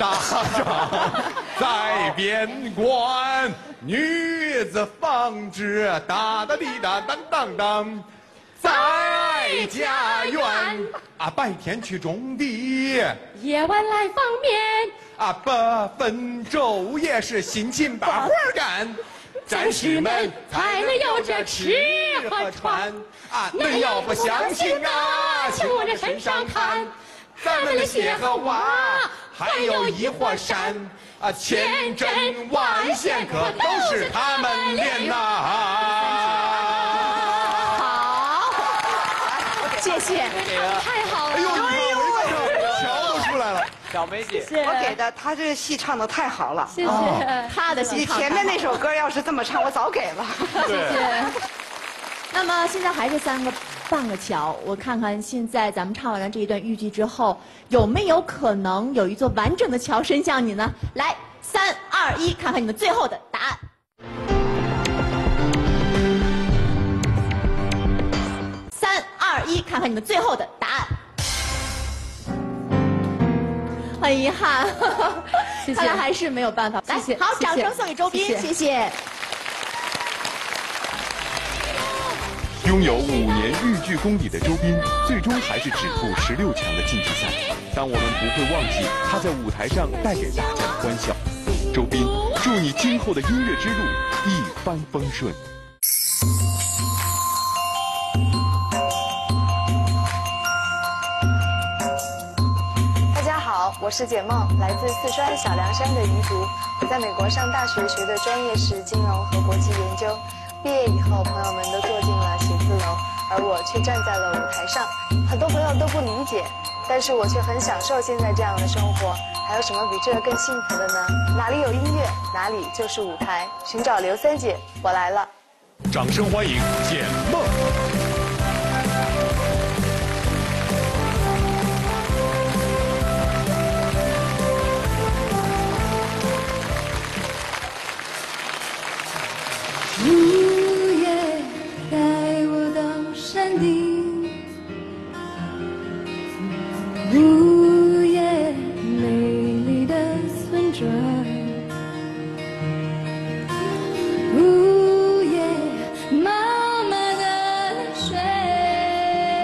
在边关。女子方知哒哒滴哒当当当，在家园白天去种地， 夜晚来放棉不分昼夜是辛勤把活干。战士们才能有这吃和穿恁要不相信从我这身上看， 咱们的鞋和袜还有一伙衫千针万线可都是他们练呐。 好，谢谢， 太好了。 哎呦，桥都出来了。 小梅姐， 我给的，他这个戏唱的太好了。 谢谢， 他的戏。 你前面那首歌要是这么唱，我早给了。 谢谢。那么现在还是3个半个桥，我看看现在咱们唱完了这一段豫剧之后，有没有可能有一座完整的桥伸向你呢？来，3、2、1，看看你们最后的答案。3、2、1，看看你们最后的答案。很遗憾，看来还是没有办法。来，好，掌声送给周斌，谢谢。 拥有5年豫剧功底的周斌，最终还是止步16强的晋级赛。但我们不会忘记他在舞台上带给大家的欢笑。周斌，祝你今后的音乐之路一帆风顺。 大家好，我是简梦，来自四川小凉山的彝族。我在美国上大学，学的专业是金融和国际研究。毕业以后，朋友们都坐进了写字楼，而我却站在了舞台上。很多朋友都不理解，但是我却很享受现在这样的生活。还有什么比这更幸福的呢？哪里有音乐，哪里就是舞台。寻找刘三姐，我来了。 掌声欢迎简梦。 树叶带我到山顶，午夜美丽的村庄，午夜妈妈的睡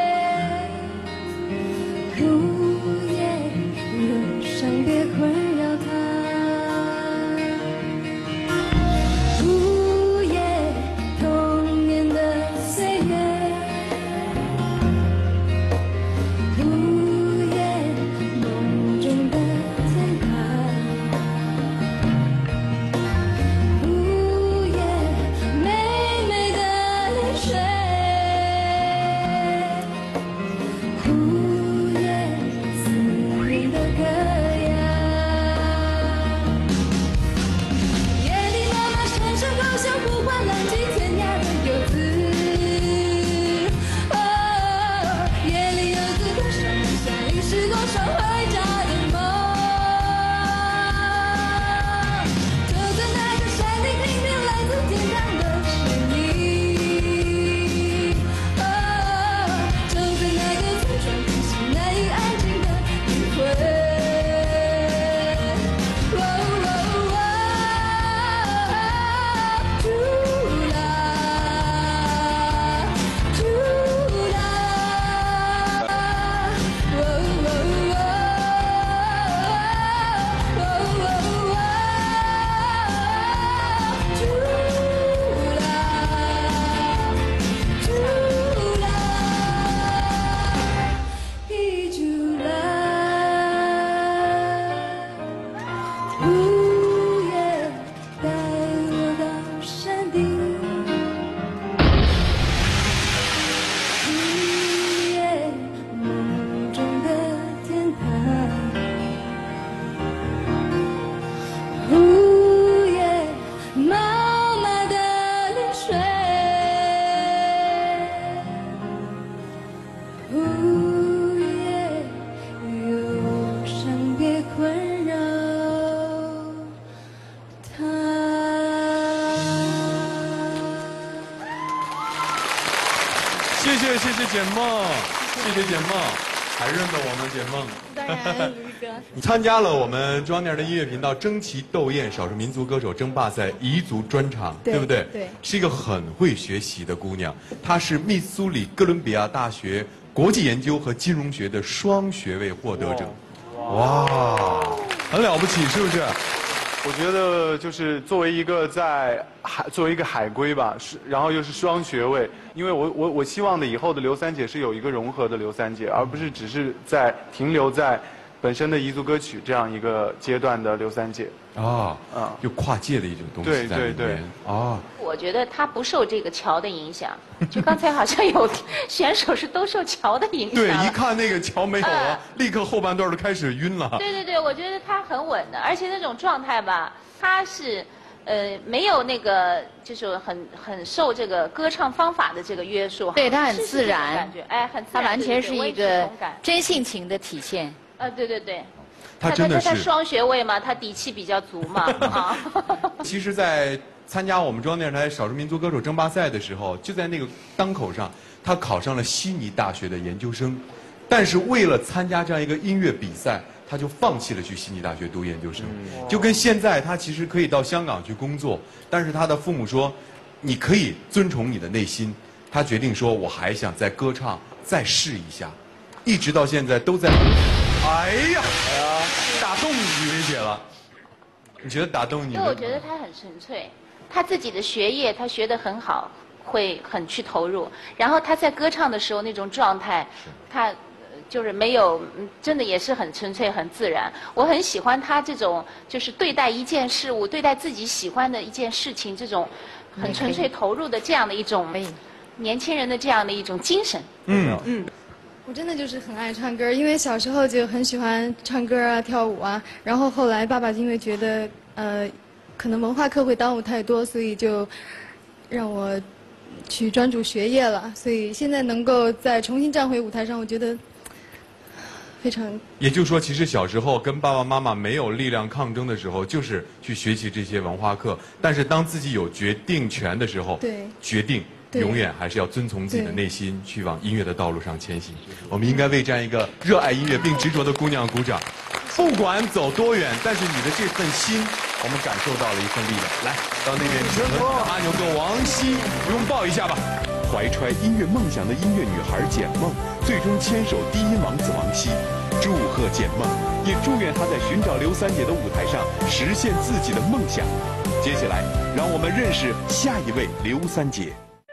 谢简梦，谢谢简梦，还认得我们简梦。 当然，卢哥。 你参加了我们中央电视台音乐频道争奇斗艳少数民族歌手争霸赛彝族专场，对不对？ 对。 是一个很会学习的姑娘，她是密苏里哥伦比亚大学国际研究和金融学的双学位获得者。哇，很了不起，是不是？ 我觉得就是作为一个海归吧，然后又是双学位，因为我希望的以后的刘三姐是有一个融合的刘三姐，而不是只是停留在本身的彝族歌曲这样一个阶段的刘三姐。 就跨界的一种东西在里面。 我觉得他不受这个桥的影响，就刚才好像有选手是都受桥的影响。 对，一看那个桥没有了，立刻后半段都开始晕了。 对，我觉得他很稳的，而且那种状态吧，他是没有那个就是很受这个歌唱方法的这个约束。 对，他很自然， 感觉很自然， 他完全是一个真性情的体现。 对。 他真的是他双学位嘛，他底气比较足嘛。 其实，在参加我们中央电视台少数民族歌手争霸赛的时候，就在那个当口上，他考上了悉尼大学的研究生，但是为了参加这样一个音乐比赛，他就放弃了去悉尼大学读研究生。就跟现在他其实可以到香港去工作，但是他的父母说，你可以遵从你的内心。他决定说，我还想在歌唱再试一下，一直到现在都在。哎呀，打动雨薇姐了。你觉得打动你？ 因为我觉得他很纯粹，他自己的学业他学得很好，会很去投入。然后他在歌唱的时候那种状态，他就是没有，真的也是很纯粹、很自然。我很喜欢他这种，就是对待一件事物、对待自己喜欢的一件事情，这种很纯粹投入的这样的一种年轻人的这样的一种精神。 我真的就是很爱唱歌，因为小时候就很喜欢唱歌啊、跳舞啊。然后后来爸爸因为觉得可能文化课会耽误太多，所以就让我去专注学业了。所以现在能够再重新站回舞台上，我觉得非常。 也就是说，其实小时候跟爸爸妈妈没有力量抗争的时候，就是去学习这些文化课。但是当自己有决定权的时候，决定。永远还是要遵从自己的内心，去往音乐的道路上前行。我们应该为这样一个热爱音乐并执着的姑娘鼓掌。不管走多远，但是你的这份心，我们感受到了一份力量。来到那边，和阿牛哥王希拥抱一下吧。 怀揣音乐梦想的音乐女孩简梦，最终牵手第一王子王希。祝贺简梦，也祝愿她在寻找刘三姐的舞台上实现自己的梦想。接下来，让我们认识下一位刘三姐。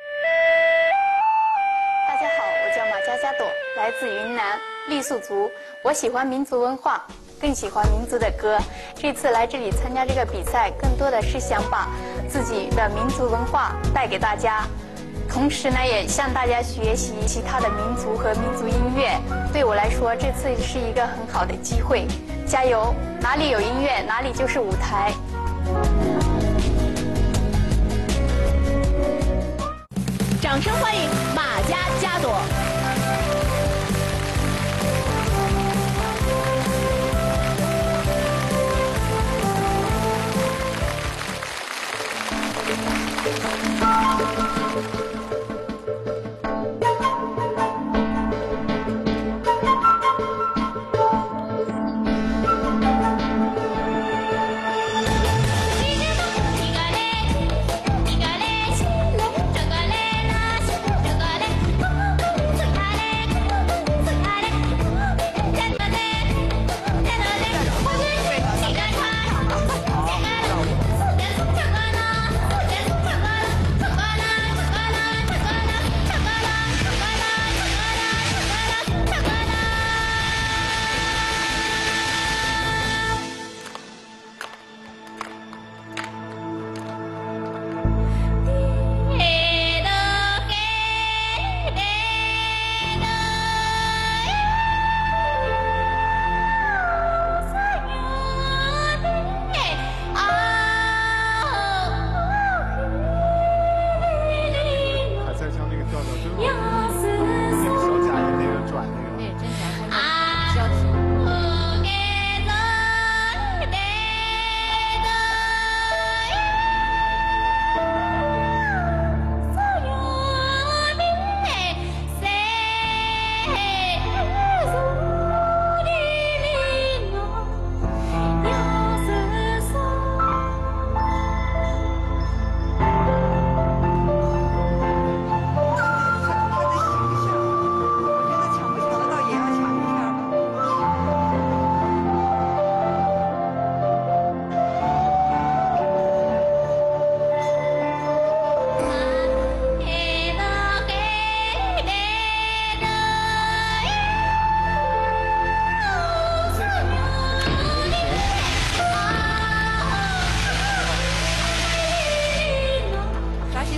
来自云南傈僳族，我喜欢民族文化，更喜欢民族的歌。这次来这里参加这个比赛，更多的是想把自己的民族文化带给大家，同时呢，也向大家学习其他的民族和民族音乐。对我来说，这次是一个很好的机会，加油！哪里有音乐，哪里就是舞台。 掌声欢迎马家佳朵。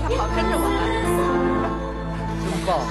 他跑跟着我了， 真棒。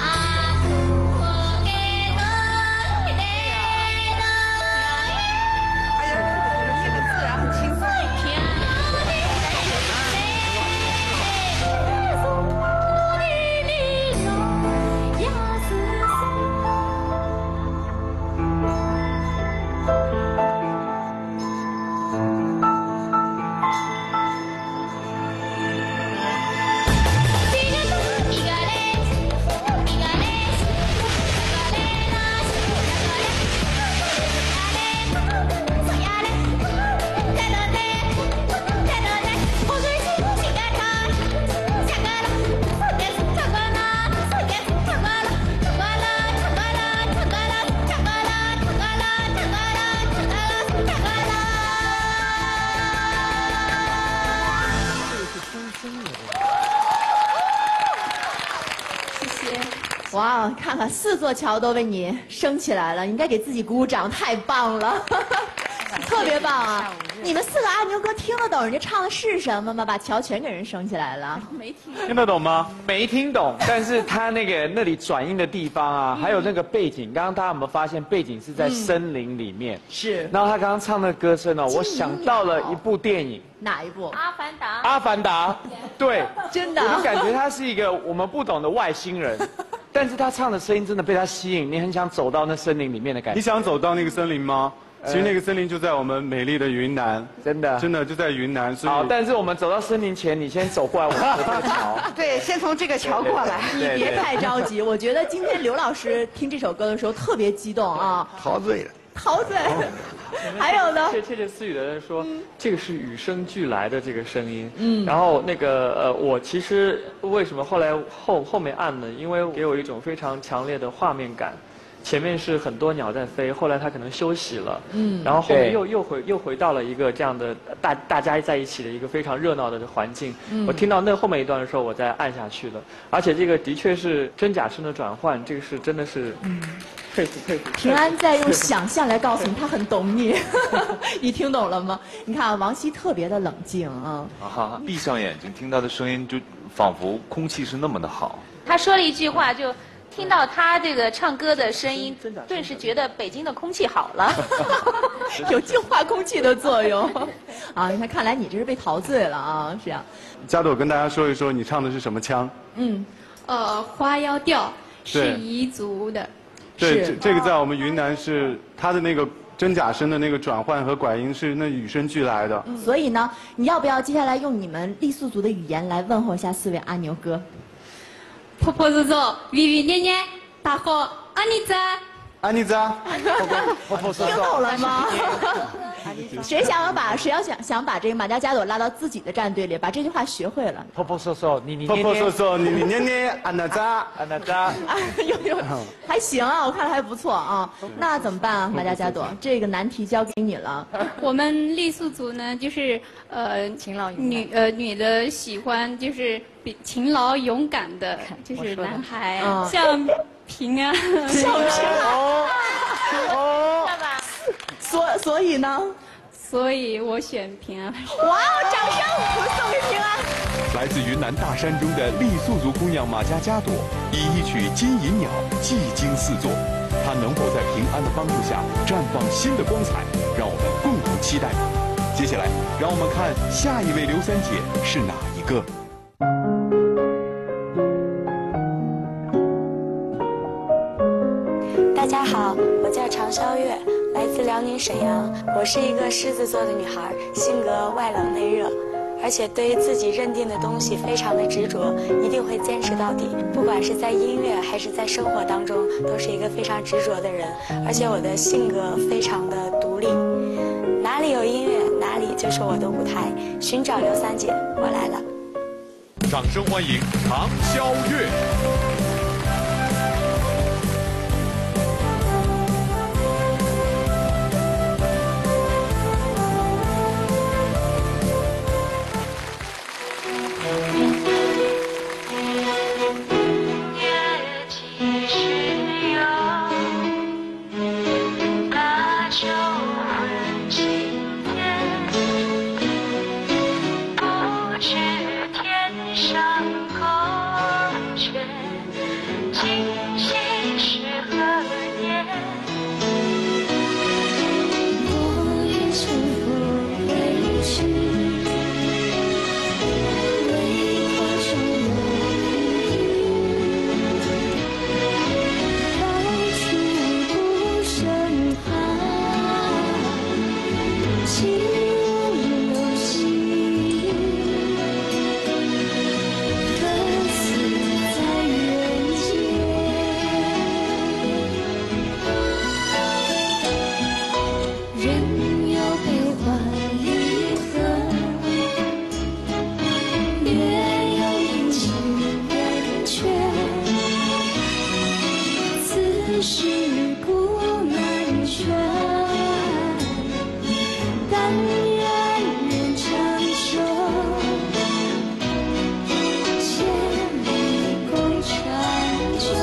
哇，看看4座桥都为你升起来了，应该给自己鼓掌，太棒了，特别棒啊！你们4个阿牛哥听得懂人家唱的是什么吗？把桥全给人升起来了， 没听得懂吗？没听懂，但是他那里转音的地方啊，还有那个背景，刚刚大家有没有发现背景是在森林里面？ 是。 然后他刚刚唱的歌声哦，我想到了一部电影。 哪一部？ 阿凡达。 阿凡达，对， 真的。 我就感觉他是一个我们不懂的外星人。但是他唱的声音真的被他吸引，你很想走到那森林里面的感觉。 你想走到那个森林吗？其实那个森林就在我们美丽的云南， 真的就在云南。所以好，但是我们走到森林前，你先走过来，我们这个桥。 对，先从这个桥过来。 你别太着急，我觉得今天刘老师听这首歌的时候特别激动啊， 陶醉了。 陶醉。还有呢？ 窃窃私语的人说，这个是与生俱来的这个声音。然后那个我其实为什么后来后面按呢？因为给我一种非常强烈的画面感。前面是很多鸟在飞，后来它可能休息了，然后后面又回到了一个这样的大家在一起的一个非常热闹的环境。我听到那后面一段的时候，我再按下去了。而且这个的确是真假声的转换，这个是真的是佩服。 平安在用想象来告诉你，他很懂你，你听懂了吗？你看王希特别的冷静啊。 啊，闭上眼睛听他的声音，就仿佛空气是那么的好。 他说了一句话就。听到他这个唱歌的声音，顿时觉得北京的空气好了， 有净化空气的作用。啊，你看，看来你这是被陶醉了啊，这样。 佳朵跟大家说一说，你唱的是什么腔？ 花腰调是彝族的。 对，这个在我们云南是它的那个真假声的那个转换和拐音是那与生俱来的。 所以呢，你要不要接下来用你们傈僳族的语言来问候一下4位阿牛哥？ 婆婆叔叔，圆圆捏捏，大伙阿尼子， 阿尼子， 婆婆叔叔，听懂了吗？谁想把这个马家佳朵拉到自己的战队里，把这句话学会了？ 婆婆叔叔，你婆婆叔叔，你捏捏，安娜扎， 安娜扎， 有，还行啊，我看还不错啊。那怎么办啊，马家佳朵？这个难题交给你了。 我们傈僳族呢，就是勤劳女的喜欢就是比勤劳勇敢的，就是男孩，像平安， 像平安。所以呢？ 所以我选平安。 哇哦，掌声送给平安！ 来自云南大山中的傈僳族姑娘马家佳朵，以一曲《金银鸟》技惊4座。她能否在平安的帮助下绽放新的光彩？让我们共同期待。接下来，让我们看下一位刘三姐是哪一个？ 大家好，我叫常潇月，来自辽宁沈阳。我是一个狮子座的女孩，性格外冷内热，而且对于自己认定的东西非常的执着，一定会坚持到底。不管是在音乐还是在生活当中，都是一个非常执着的人。而且我的性格非常的独立，哪里有音乐，哪里就是我的舞台。寻找刘三姐，我来了。 掌声欢迎常潇月。 上空也有眼睛圆缺，此事古难全，但愿人长寿，千里共长久。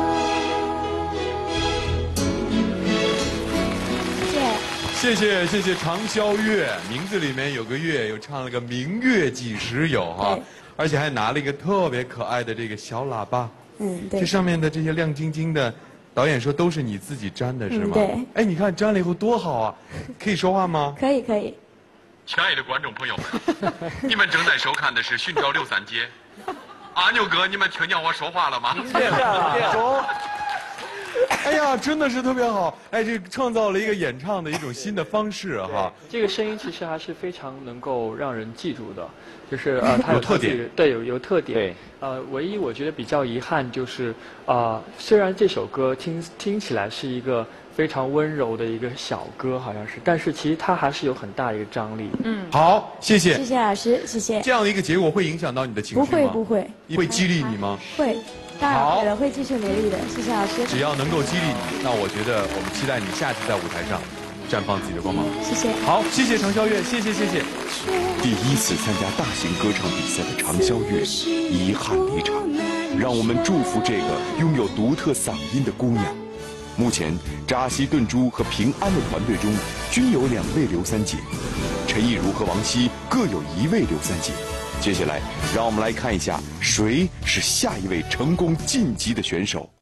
谢谢长宵月，名字里面有个月，又唱了个明月几时有哈，而且还拿了一个特别可爱的这个小喇叭。 对。 这上面的这些亮晶晶的，导演说都是你自己粘的是吗？ 对。 哎，你看粘了以后多好啊！可以说话吗？ 可以。 亲爱的观众朋友们，你们正在收看的是《寻找刘三姐》。阿牛哥，你们听见我说话了吗？ 变了，说。 哎呀，真的是特别好！哎，这创造了一个演唱的一种新的方式哈。 这个声音其实还是非常能够让人记住的，就是它有特点， 对，有特点。唯一我觉得比较遗憾就是虽然这首歌听起来是一个非常温柔的一个小歌，好像是，但是其实它还是有很大的一个张力。 好，谢谢。 谢谢老师，谢谢。 这样的一个结果会影响到你的情绪吗？ 不会。 会激励你吗？ 会。当然会了，会继续努力的。谢谢老师。 只要能够激励你，那我觉得我们期待你下次在舞台上绽放自己的光芒。 谢谢。 好，谢谢长宵月，谢谢。 第一次参加大型歌唱比赛的长宵月遗憾离场，让我们祝福这个拥有独特嗓音的姑娘。目前扎西顿珠和平安的团队中均有2位刘三姐，陈亦儒和王希各有1位刘三姐。接下来，让我们来看一下谁是下一位成功晋级的选手。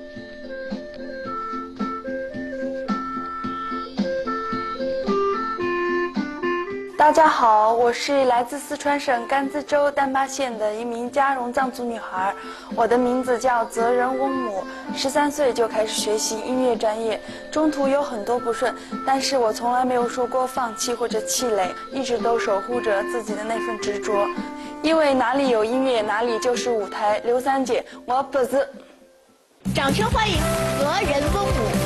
大家好，我是来自四川省甘孜州丹巴县的一名嘉荣藏族女孩，我的名字叫泽仁翁母，13岁就开始学习音乐专业，中途有很多不顺，但是我从来没有说过放弃或者气馁，一直都守护着自己的那份执着，因为哪里有音乐，哪里就是舞台。刘三姐，我不是。 掌声欢迎泽仁翁母。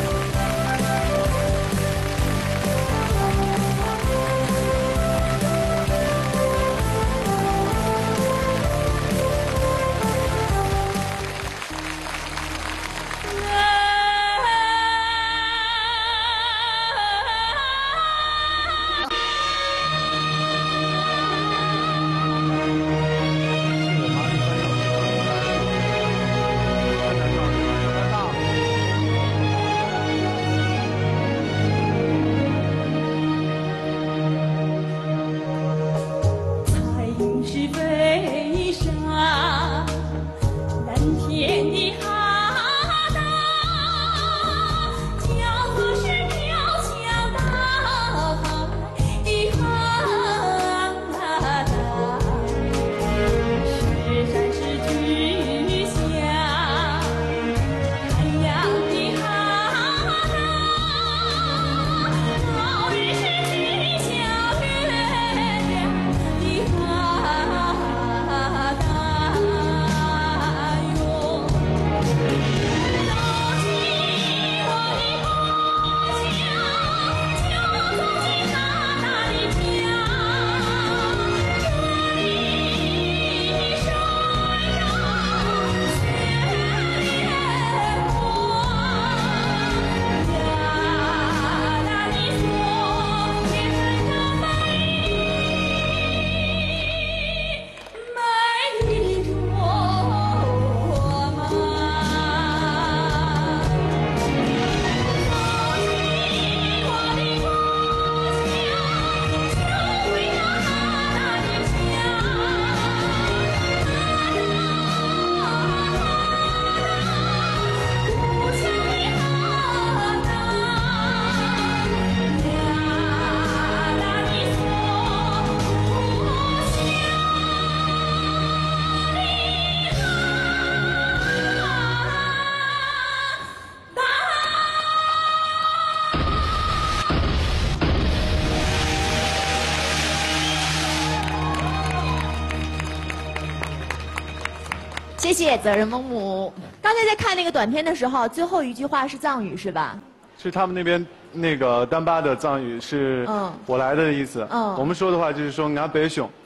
谢谢泽仁翁母。刚才在看那个短片的时候，最后一句话是藏语是吧？ 是他们那边那个丹巴的藏语是我来的意思。我们说的话就是说俺北熊，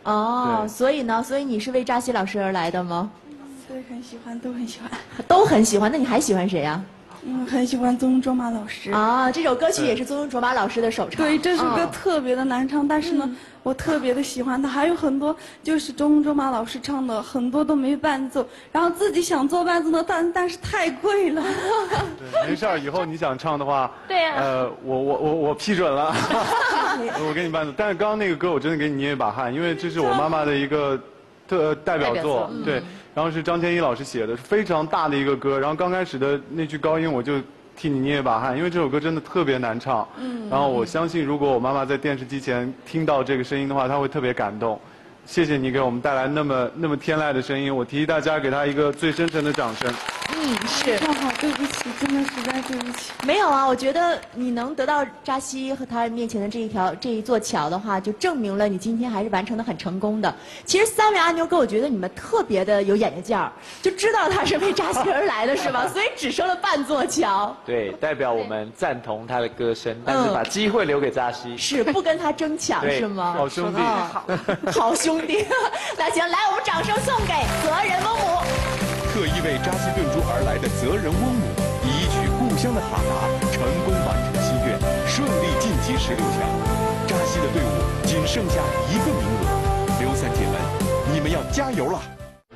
哦，所以呢，所以你是为扎西老师而来的吗？ 对，很喜欢，都很喜欢。 都很喜欢，那你还喜欢谁呀？ 很喜欢宗卓玛老师。 啊，这首歌曲也是宗卓玛老师的首唱。 对，这首歌特别的难唱，但是呢，我特别的喜欢它。还有很多就是宗卓玛老师唱的，很多都没伴奏，然后自己想做伴奏的，但是太贵了。 对，没事儿，以后你想唱的话， 对呀， 我批准了，我给你伴奏。但是刚刚那个歌我真的给你捏一把汗，因为这是我妈妈的一个代表作，对。然后是张天一老师写的，是非常大的一个歌。然后刚开始的那句高音，我就替你捏一把汗，因为这首歌真的特别难唱。然后我相信，如果我妈妈在电视机前听到这个声音的话，她会特别感动。谢谢你给我们带来那么天籁的声音，我提议大家给她一个最深沉的掌声。 是。 正好，对不起，真的实在对不起。 没有啊，我觉得你能得到扎西和他面前的这一座桥的话，就证明了你今天还是完成的很成功的。其实3位阿牛哥，我觉得你们特别的有眼力劲儿，就知道他是为扎西而来的，是吧？所以只收了半座桥。 对，代表我们赞同他的歌声，但是把机会留给扎西。 是不跟他争抢是吗？ 好兄弟， 好兄弟。那行，来，我们掌声送给泽仁翁母。 特意为扎西炖猪而来的泽仁翁母，以一曲《故乡的塔达》成功完成心愿，顺利晋级16强。扎西的队伍仅剩下1个名额，刘三姐们，你们要加油了！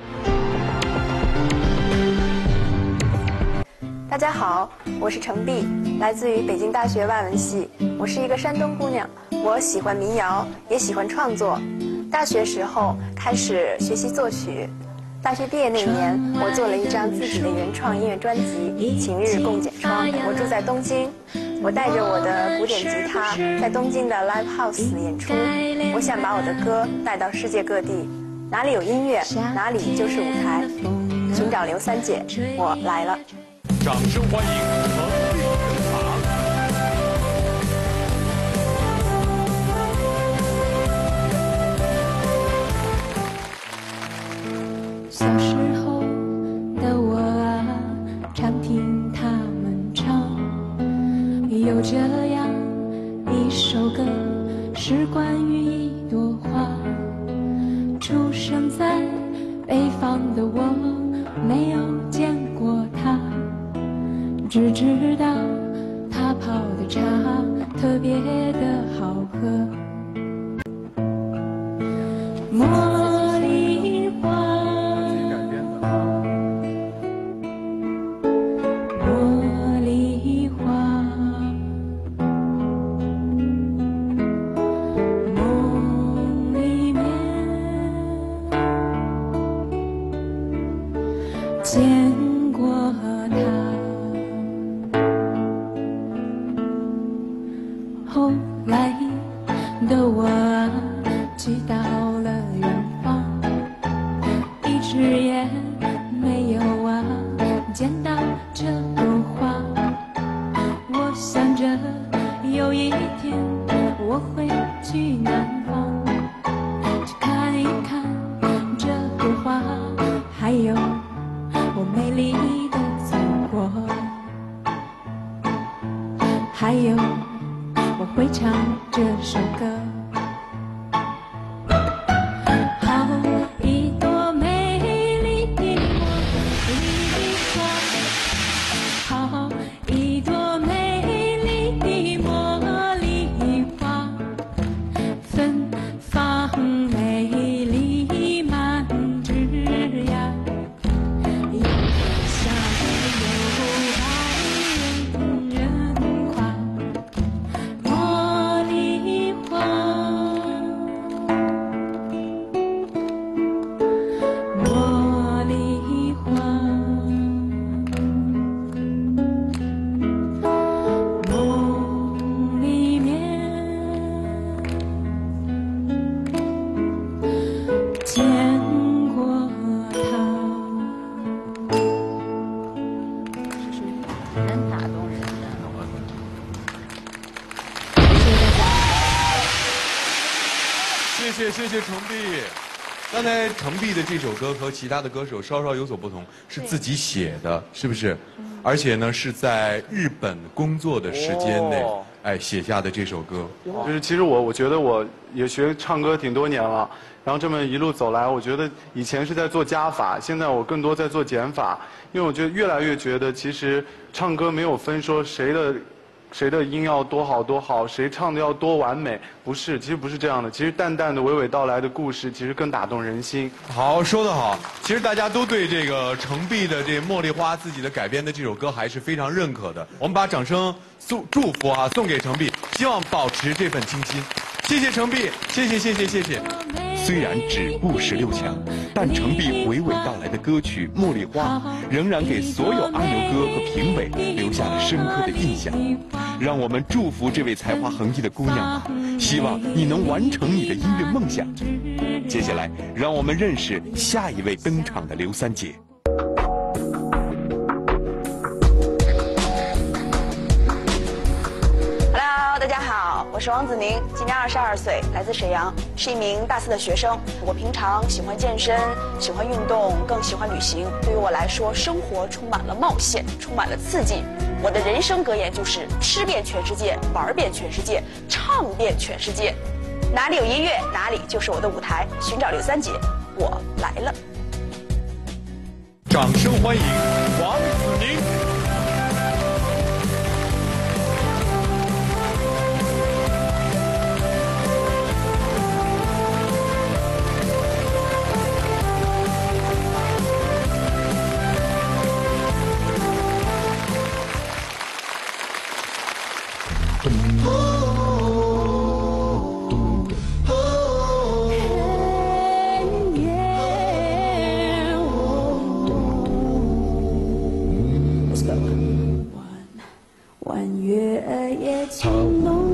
大家好，我是程璧，来自于北京大学外文系。我是一个山东姑娘，我喜欢民谣，也喜欢创作。大学时候开始学习作曲。大学毕业那年，我做了一张自己的原创音乐专辑《晴日共剪窗》。我住在东京，我带着我的古典吉他在东京的 Live House 演出。我想把我的歌带到世界各地，哪里有音乐，哪里就是舞台。寻找刘三姐，我来了。 掌声欢迎程璧登场。 小时候的我啊，常听他们唱，有这样一首歌，是关于一朵花。出生在北方的我，没有见过它，只知道它泡的茶特别的好喝。茉莉花，茉莉花，梦里面见过它。后来的我去到了远方，一直也没有啊见到这朵花。我想着有一天我会去南方，去看一看这朵花，还有我美丽的祖国，还有我会唱这首歌。好一朵美丽的茉莉花，好一朵美丽的茉莉花，芬芳美丽满枝桠，有笑有爱人人夸。茉莉花，茉莉花，梦里面见过它。 很打动人的。 谢谢程璧。刚才程璧的这首歌和其他的歌手稍稍有所不同，是自己写的，是不是？而且呢，是在日本工作的时间内，写下的这首歌。 就是其实我觉得我也学唱歌挺多年了， 然后这么一路走来，我觉得以前是在做加法，现在我更多在做减法，因为我觉得越来越觉得其实唱歌没有分说谁的音要多好，谁唱的要多完美，不是，其实不是这样的。其实淡淡的娓娓道来的故事，其实更打动人心。 好，说得好。其实大家都对这个程璧的这茉莉花自己的改编的这首歌还是非常认可的。我们把掌声祝福啊送给程璧，希望保持这份清新。谢谢程璧，谢谢。 虽然止步16强，但程璧娓娓道来的歌曲《茉莉花》仍然给所有阿牛哥和评委留下了深刻的印象。让我们祝福这位才华横溢的姑娘吧，希望你能完成你的音乐梦想。接下来，让我们认识下一位登场的刘三姐。 大家好，我是王子宁，今年22岁，来自沈阳，是一名大4的学生。我平常喜欢健身，喜欢运动，更喜欢旅行。对于我来说，生活充满了冒险，充满了刺激。我的人生格言就是吃遍全世界，玩遍全世界，唱遍全世界。哪里有音乐，哪里就是我的舞台。寻找刘三姐，我来了。 掌声欢迎王子宁。 弯月儿也情浓，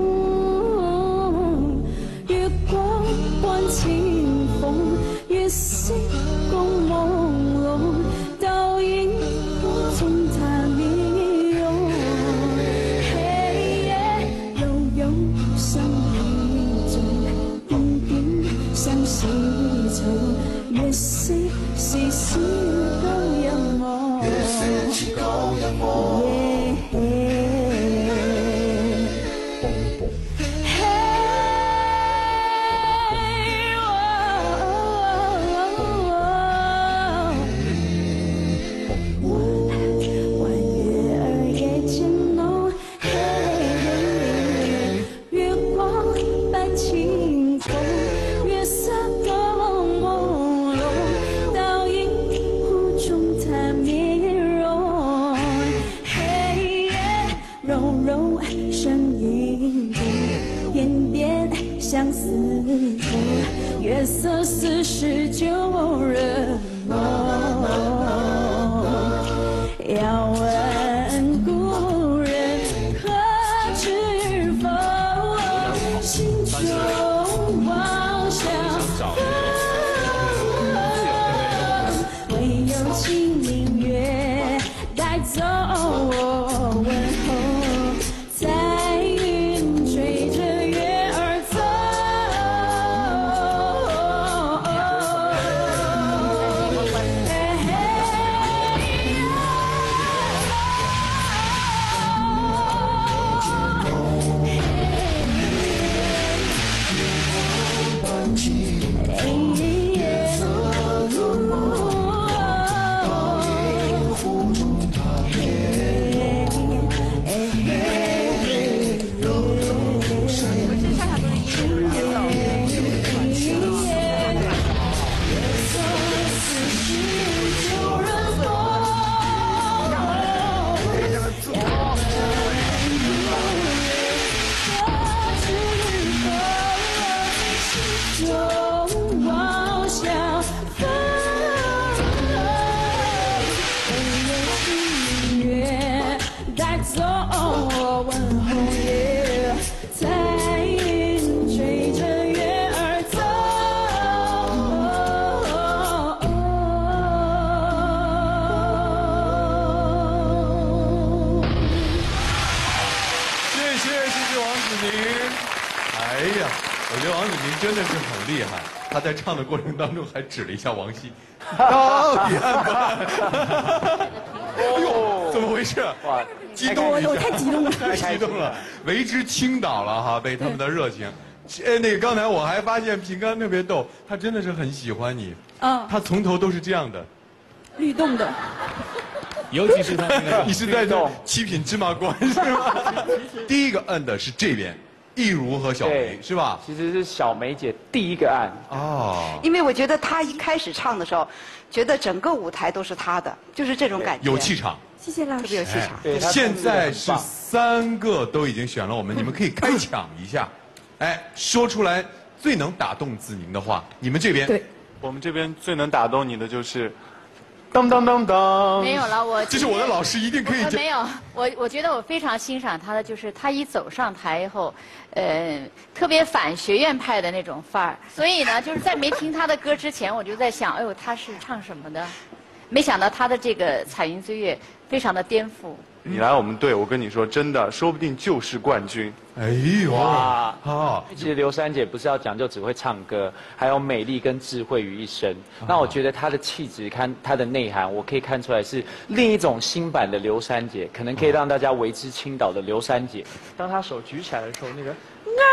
月光换清风，月色光朦胧，倒映不从他面容。黑夜悠悠像一种点点像细愁，月色细细高仰望，月色细高仰望。相思愁，月色似是旧人梦。要问故人可知否？心中妄想唯有清明月带走我问候，在云追着月儿走。 真的是很厉害，他在唱的过程当中还指了一下王晰，到底按不按？哎呦，怎么回事？哇，激动一下， 我太激动了， 太激动了，为之倾倒了哈，被他们的热情。 那个刚才我还发现平刚特别逗，他真的是很喜欢你。他从头都是这样的， 律动的。 尤其是他那个， 你是在这七品芝麻官是吗？第一个摁的是这边，易如和小梅是吧？ 其实是小梅姐第一个按。 哦。 因为我觉得她一开始唱的时候，觉得整个舞台都是她的，就是这种感觉。 有气场。 谢谢老师。 特别有气场。 现在是3个都已经选了我们，你们可以开抢一下，说出来最能打动子宁的话，你们这边。 对。 我们这边最能打动你的就是。当当当当！ 没有了， 这是我的老师一定可以。 没有，我觉得我非常欣赏他的，就是他一走上台以后，特别反学院派的那种范儿。所以呢，就是在没听他的歌之前，我就在想，哎呦，他是唱什么的？没想到他的这个《彩云追月》非常的颠覆。 你来我们队，我跟你说，真的，说不定就是冠军。 哎呦哇！ 啊，其实刘三姐不是要讲究只会唱歌，还有美丽跟智慧于一身。那我觉得她的气质，看她的内涵，我可以看出来是另一种新版的刘三姐，可能可以让大家为之倾倒的刘三姐。 当她手举起来的时候，那个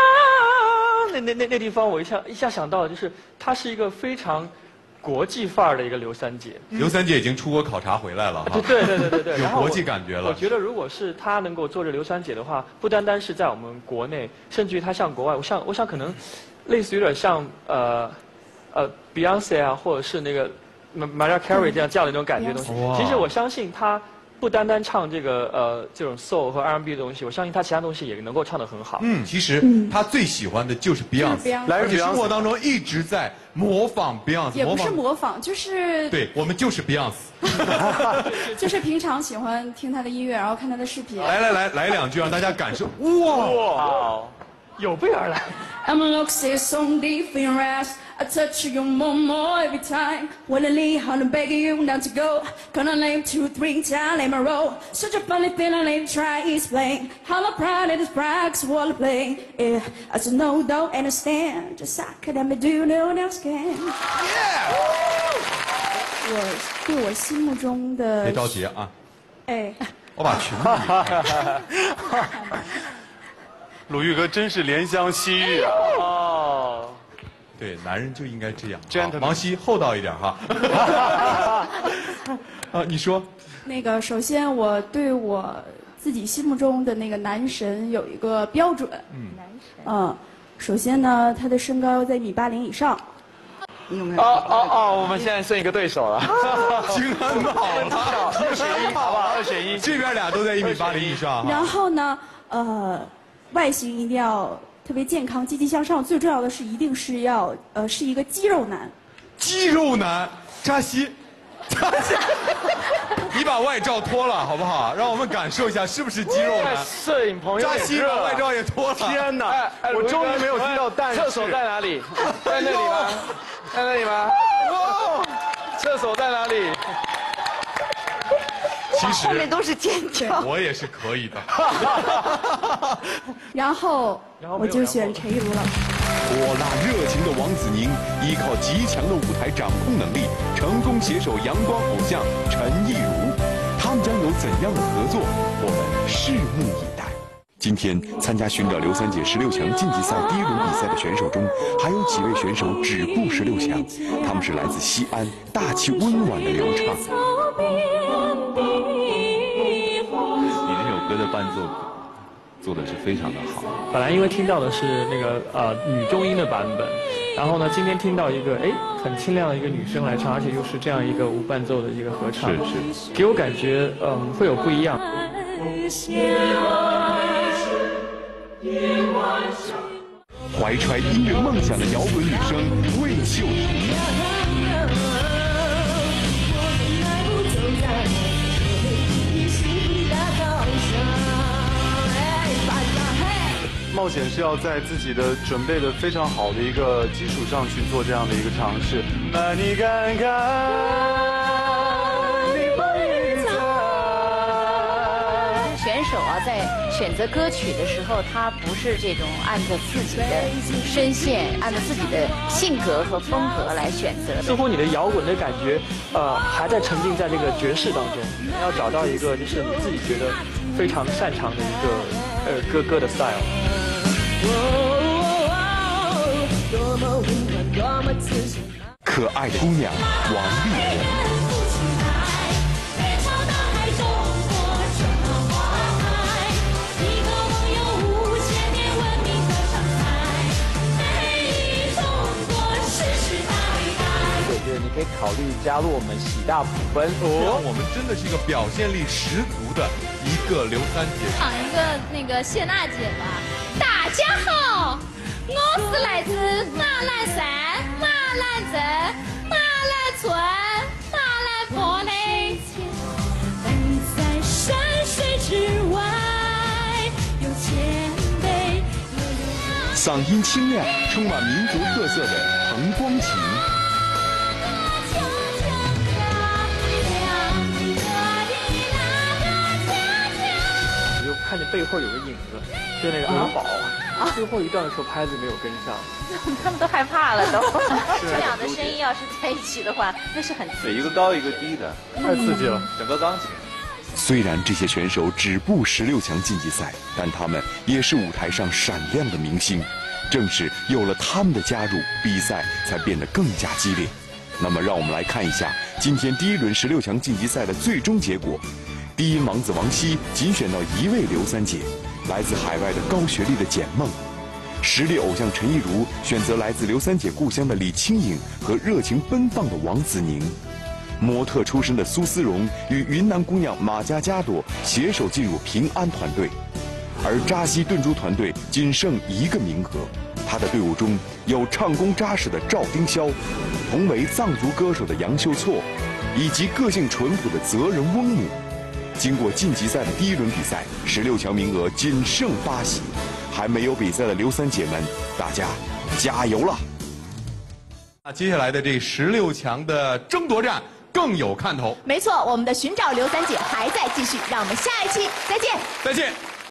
那地方，我一下想到的就是她是一个非常国际范儿的一个刘三姐。 刘三姐已经出国考察回来了， 对， 有国际感觉了。 我觉得如果是她能够做这刘三姐的话，不单单是在我们国内，甚至于她像国外，我想可能类似于有点像Beyonce 啊，或者是那个 Mariah Carey 这样的一种感觉的东西。其实我相信她不单单唱这个这种 soul 和 R&B 的东西，我相信她其他东西也能够唱得很好。 其实她最喜欢的就是 Beyonce， 而且生活当中一直在模仿 Beyonce。 也不是模仿，就是对我们就是 Beyonce， 就是平常喜欢听她的音乐，然后看她的视频。 来2句让大家感受。 哇，有备而来。 I'm look on different rest. I touch you more every time. Wanna leave, wanna beg you not to go. Gonna name 2, 3 times in a row. Such a funny feeling, let me try explain. How my pride is brags wanna play. Yeah, I just know don't understand. Just I could let me do no one else can. Yeah. 我对我心目中的。 别着急啊。我把裙子。 鲁豫哥真是怜香惜玉啊！ 哦，对，男人就应该这样。王希厚道一点哈。你说。 那个，首先我对我自己心目中的那个男神有一个标准。男神。首先呢，他的身高在1.80米以上。 你有没有？ 我们现在剩一个对手了。 金安好了 ，2选1，好不好？2选1， 这边俩都在1.80米以上。 然后呢，外形一定要特别健康、积极向上，最重要的是一定是要是一个肌肉男。 肌肉男，扎西，你把外罩脱了好不好？让我们感受一下是不是肌肉男。 摄影朋友扎西把外罩也脱了。 天哪！我终于没有听到但是。 厕所在哪里？在那里吗？在那里吗？厕所在哪里？ 其实后面都是尖叫。 我也是可以的。 然后我就选陈亦儒了。 火辣热情的王子宁，依靠极强的舞台掌控能力，成功携手阳光偶像陈亦儒。他们将有怎样的合作？我们拭目以待。今天参加寻找刘三姐16强晋级赛第1轮比赛的选手中，还有几位选手止步16强，他们是来自西安，大气温婉的流畅。 你这首歌的伴奏做的是非常的好。 本来因为听到的是那个女中音的版本，然后呢，今天听到一个很清亮的一个女生来唱，而且又是这样一个无伴奏的一个合唱， 是， 给我感觉会有不一样。 怀揣音乐梦想的摇滚女生魏秀婷。 冒险是要在自己的准备的非常好的一个基础上去做这样的一个尝试。那你看看，你会在。 选手啊，在选择歌曲的时候，他不是这种按照自己的声线、按照自己的性格和风格来选择的。 似乎你的摇滚的感觉，还在沉浸在这个爵士当中。你要找到一个就是你自己觉得非常擅长的一个歌的 style。 可爱的姑娘王丽红。 你可以考虑加入我们喜大普奔哦，我们真的是一个表现力十足的一个刘三姐。 唱一个那个谢娜姐吧。大家好，我是来自马栏山、马栏镇、马栏村、马栏坡的。 但在山水之外，有谦卑， 嗓音清亮，充满民族特色的彭光琴。 看见背后有个影子，就那个阿宝，最后一段的时候拍子没有跟上， 他们都害怕了都。这两个声音要是在一起的话，那是很对，一个高一个低的， 太刺激了， 整个钢琴。 虽然这些选手止步16强晋级赛，但他们也是舞台上闪亮的明星。正是有了他们的加入，比赛才变得更加激烈。那么，让我们来看一下今天第1轮16强晋级赛的最终结果。低音王子王晰仅选到1位刘三姐，来自海外的高学历的简梦，实力偶像陈亦儒选择来自刘三姐故乡的李清颖和热情奔放的王子宁，模特出身的苏思荣与云南姑娘马佳佳朵携手进入平安团队，而扎西炖猪团队仅剩1个名额，他的队伍中有唱功扎实的赵丁霄，同为藏族歌手的杨秀措，以及个性淳朴的泽人翁母。经过晋级赛的第1轮比赛，16强名额仅剩8席，还没有比赛的刘三姐们，大家加油了！ 那接下来的这16强的争夺战更有看头。 没错，我们的寻找刘三姐还在继续，让我们下一期再见。 再见。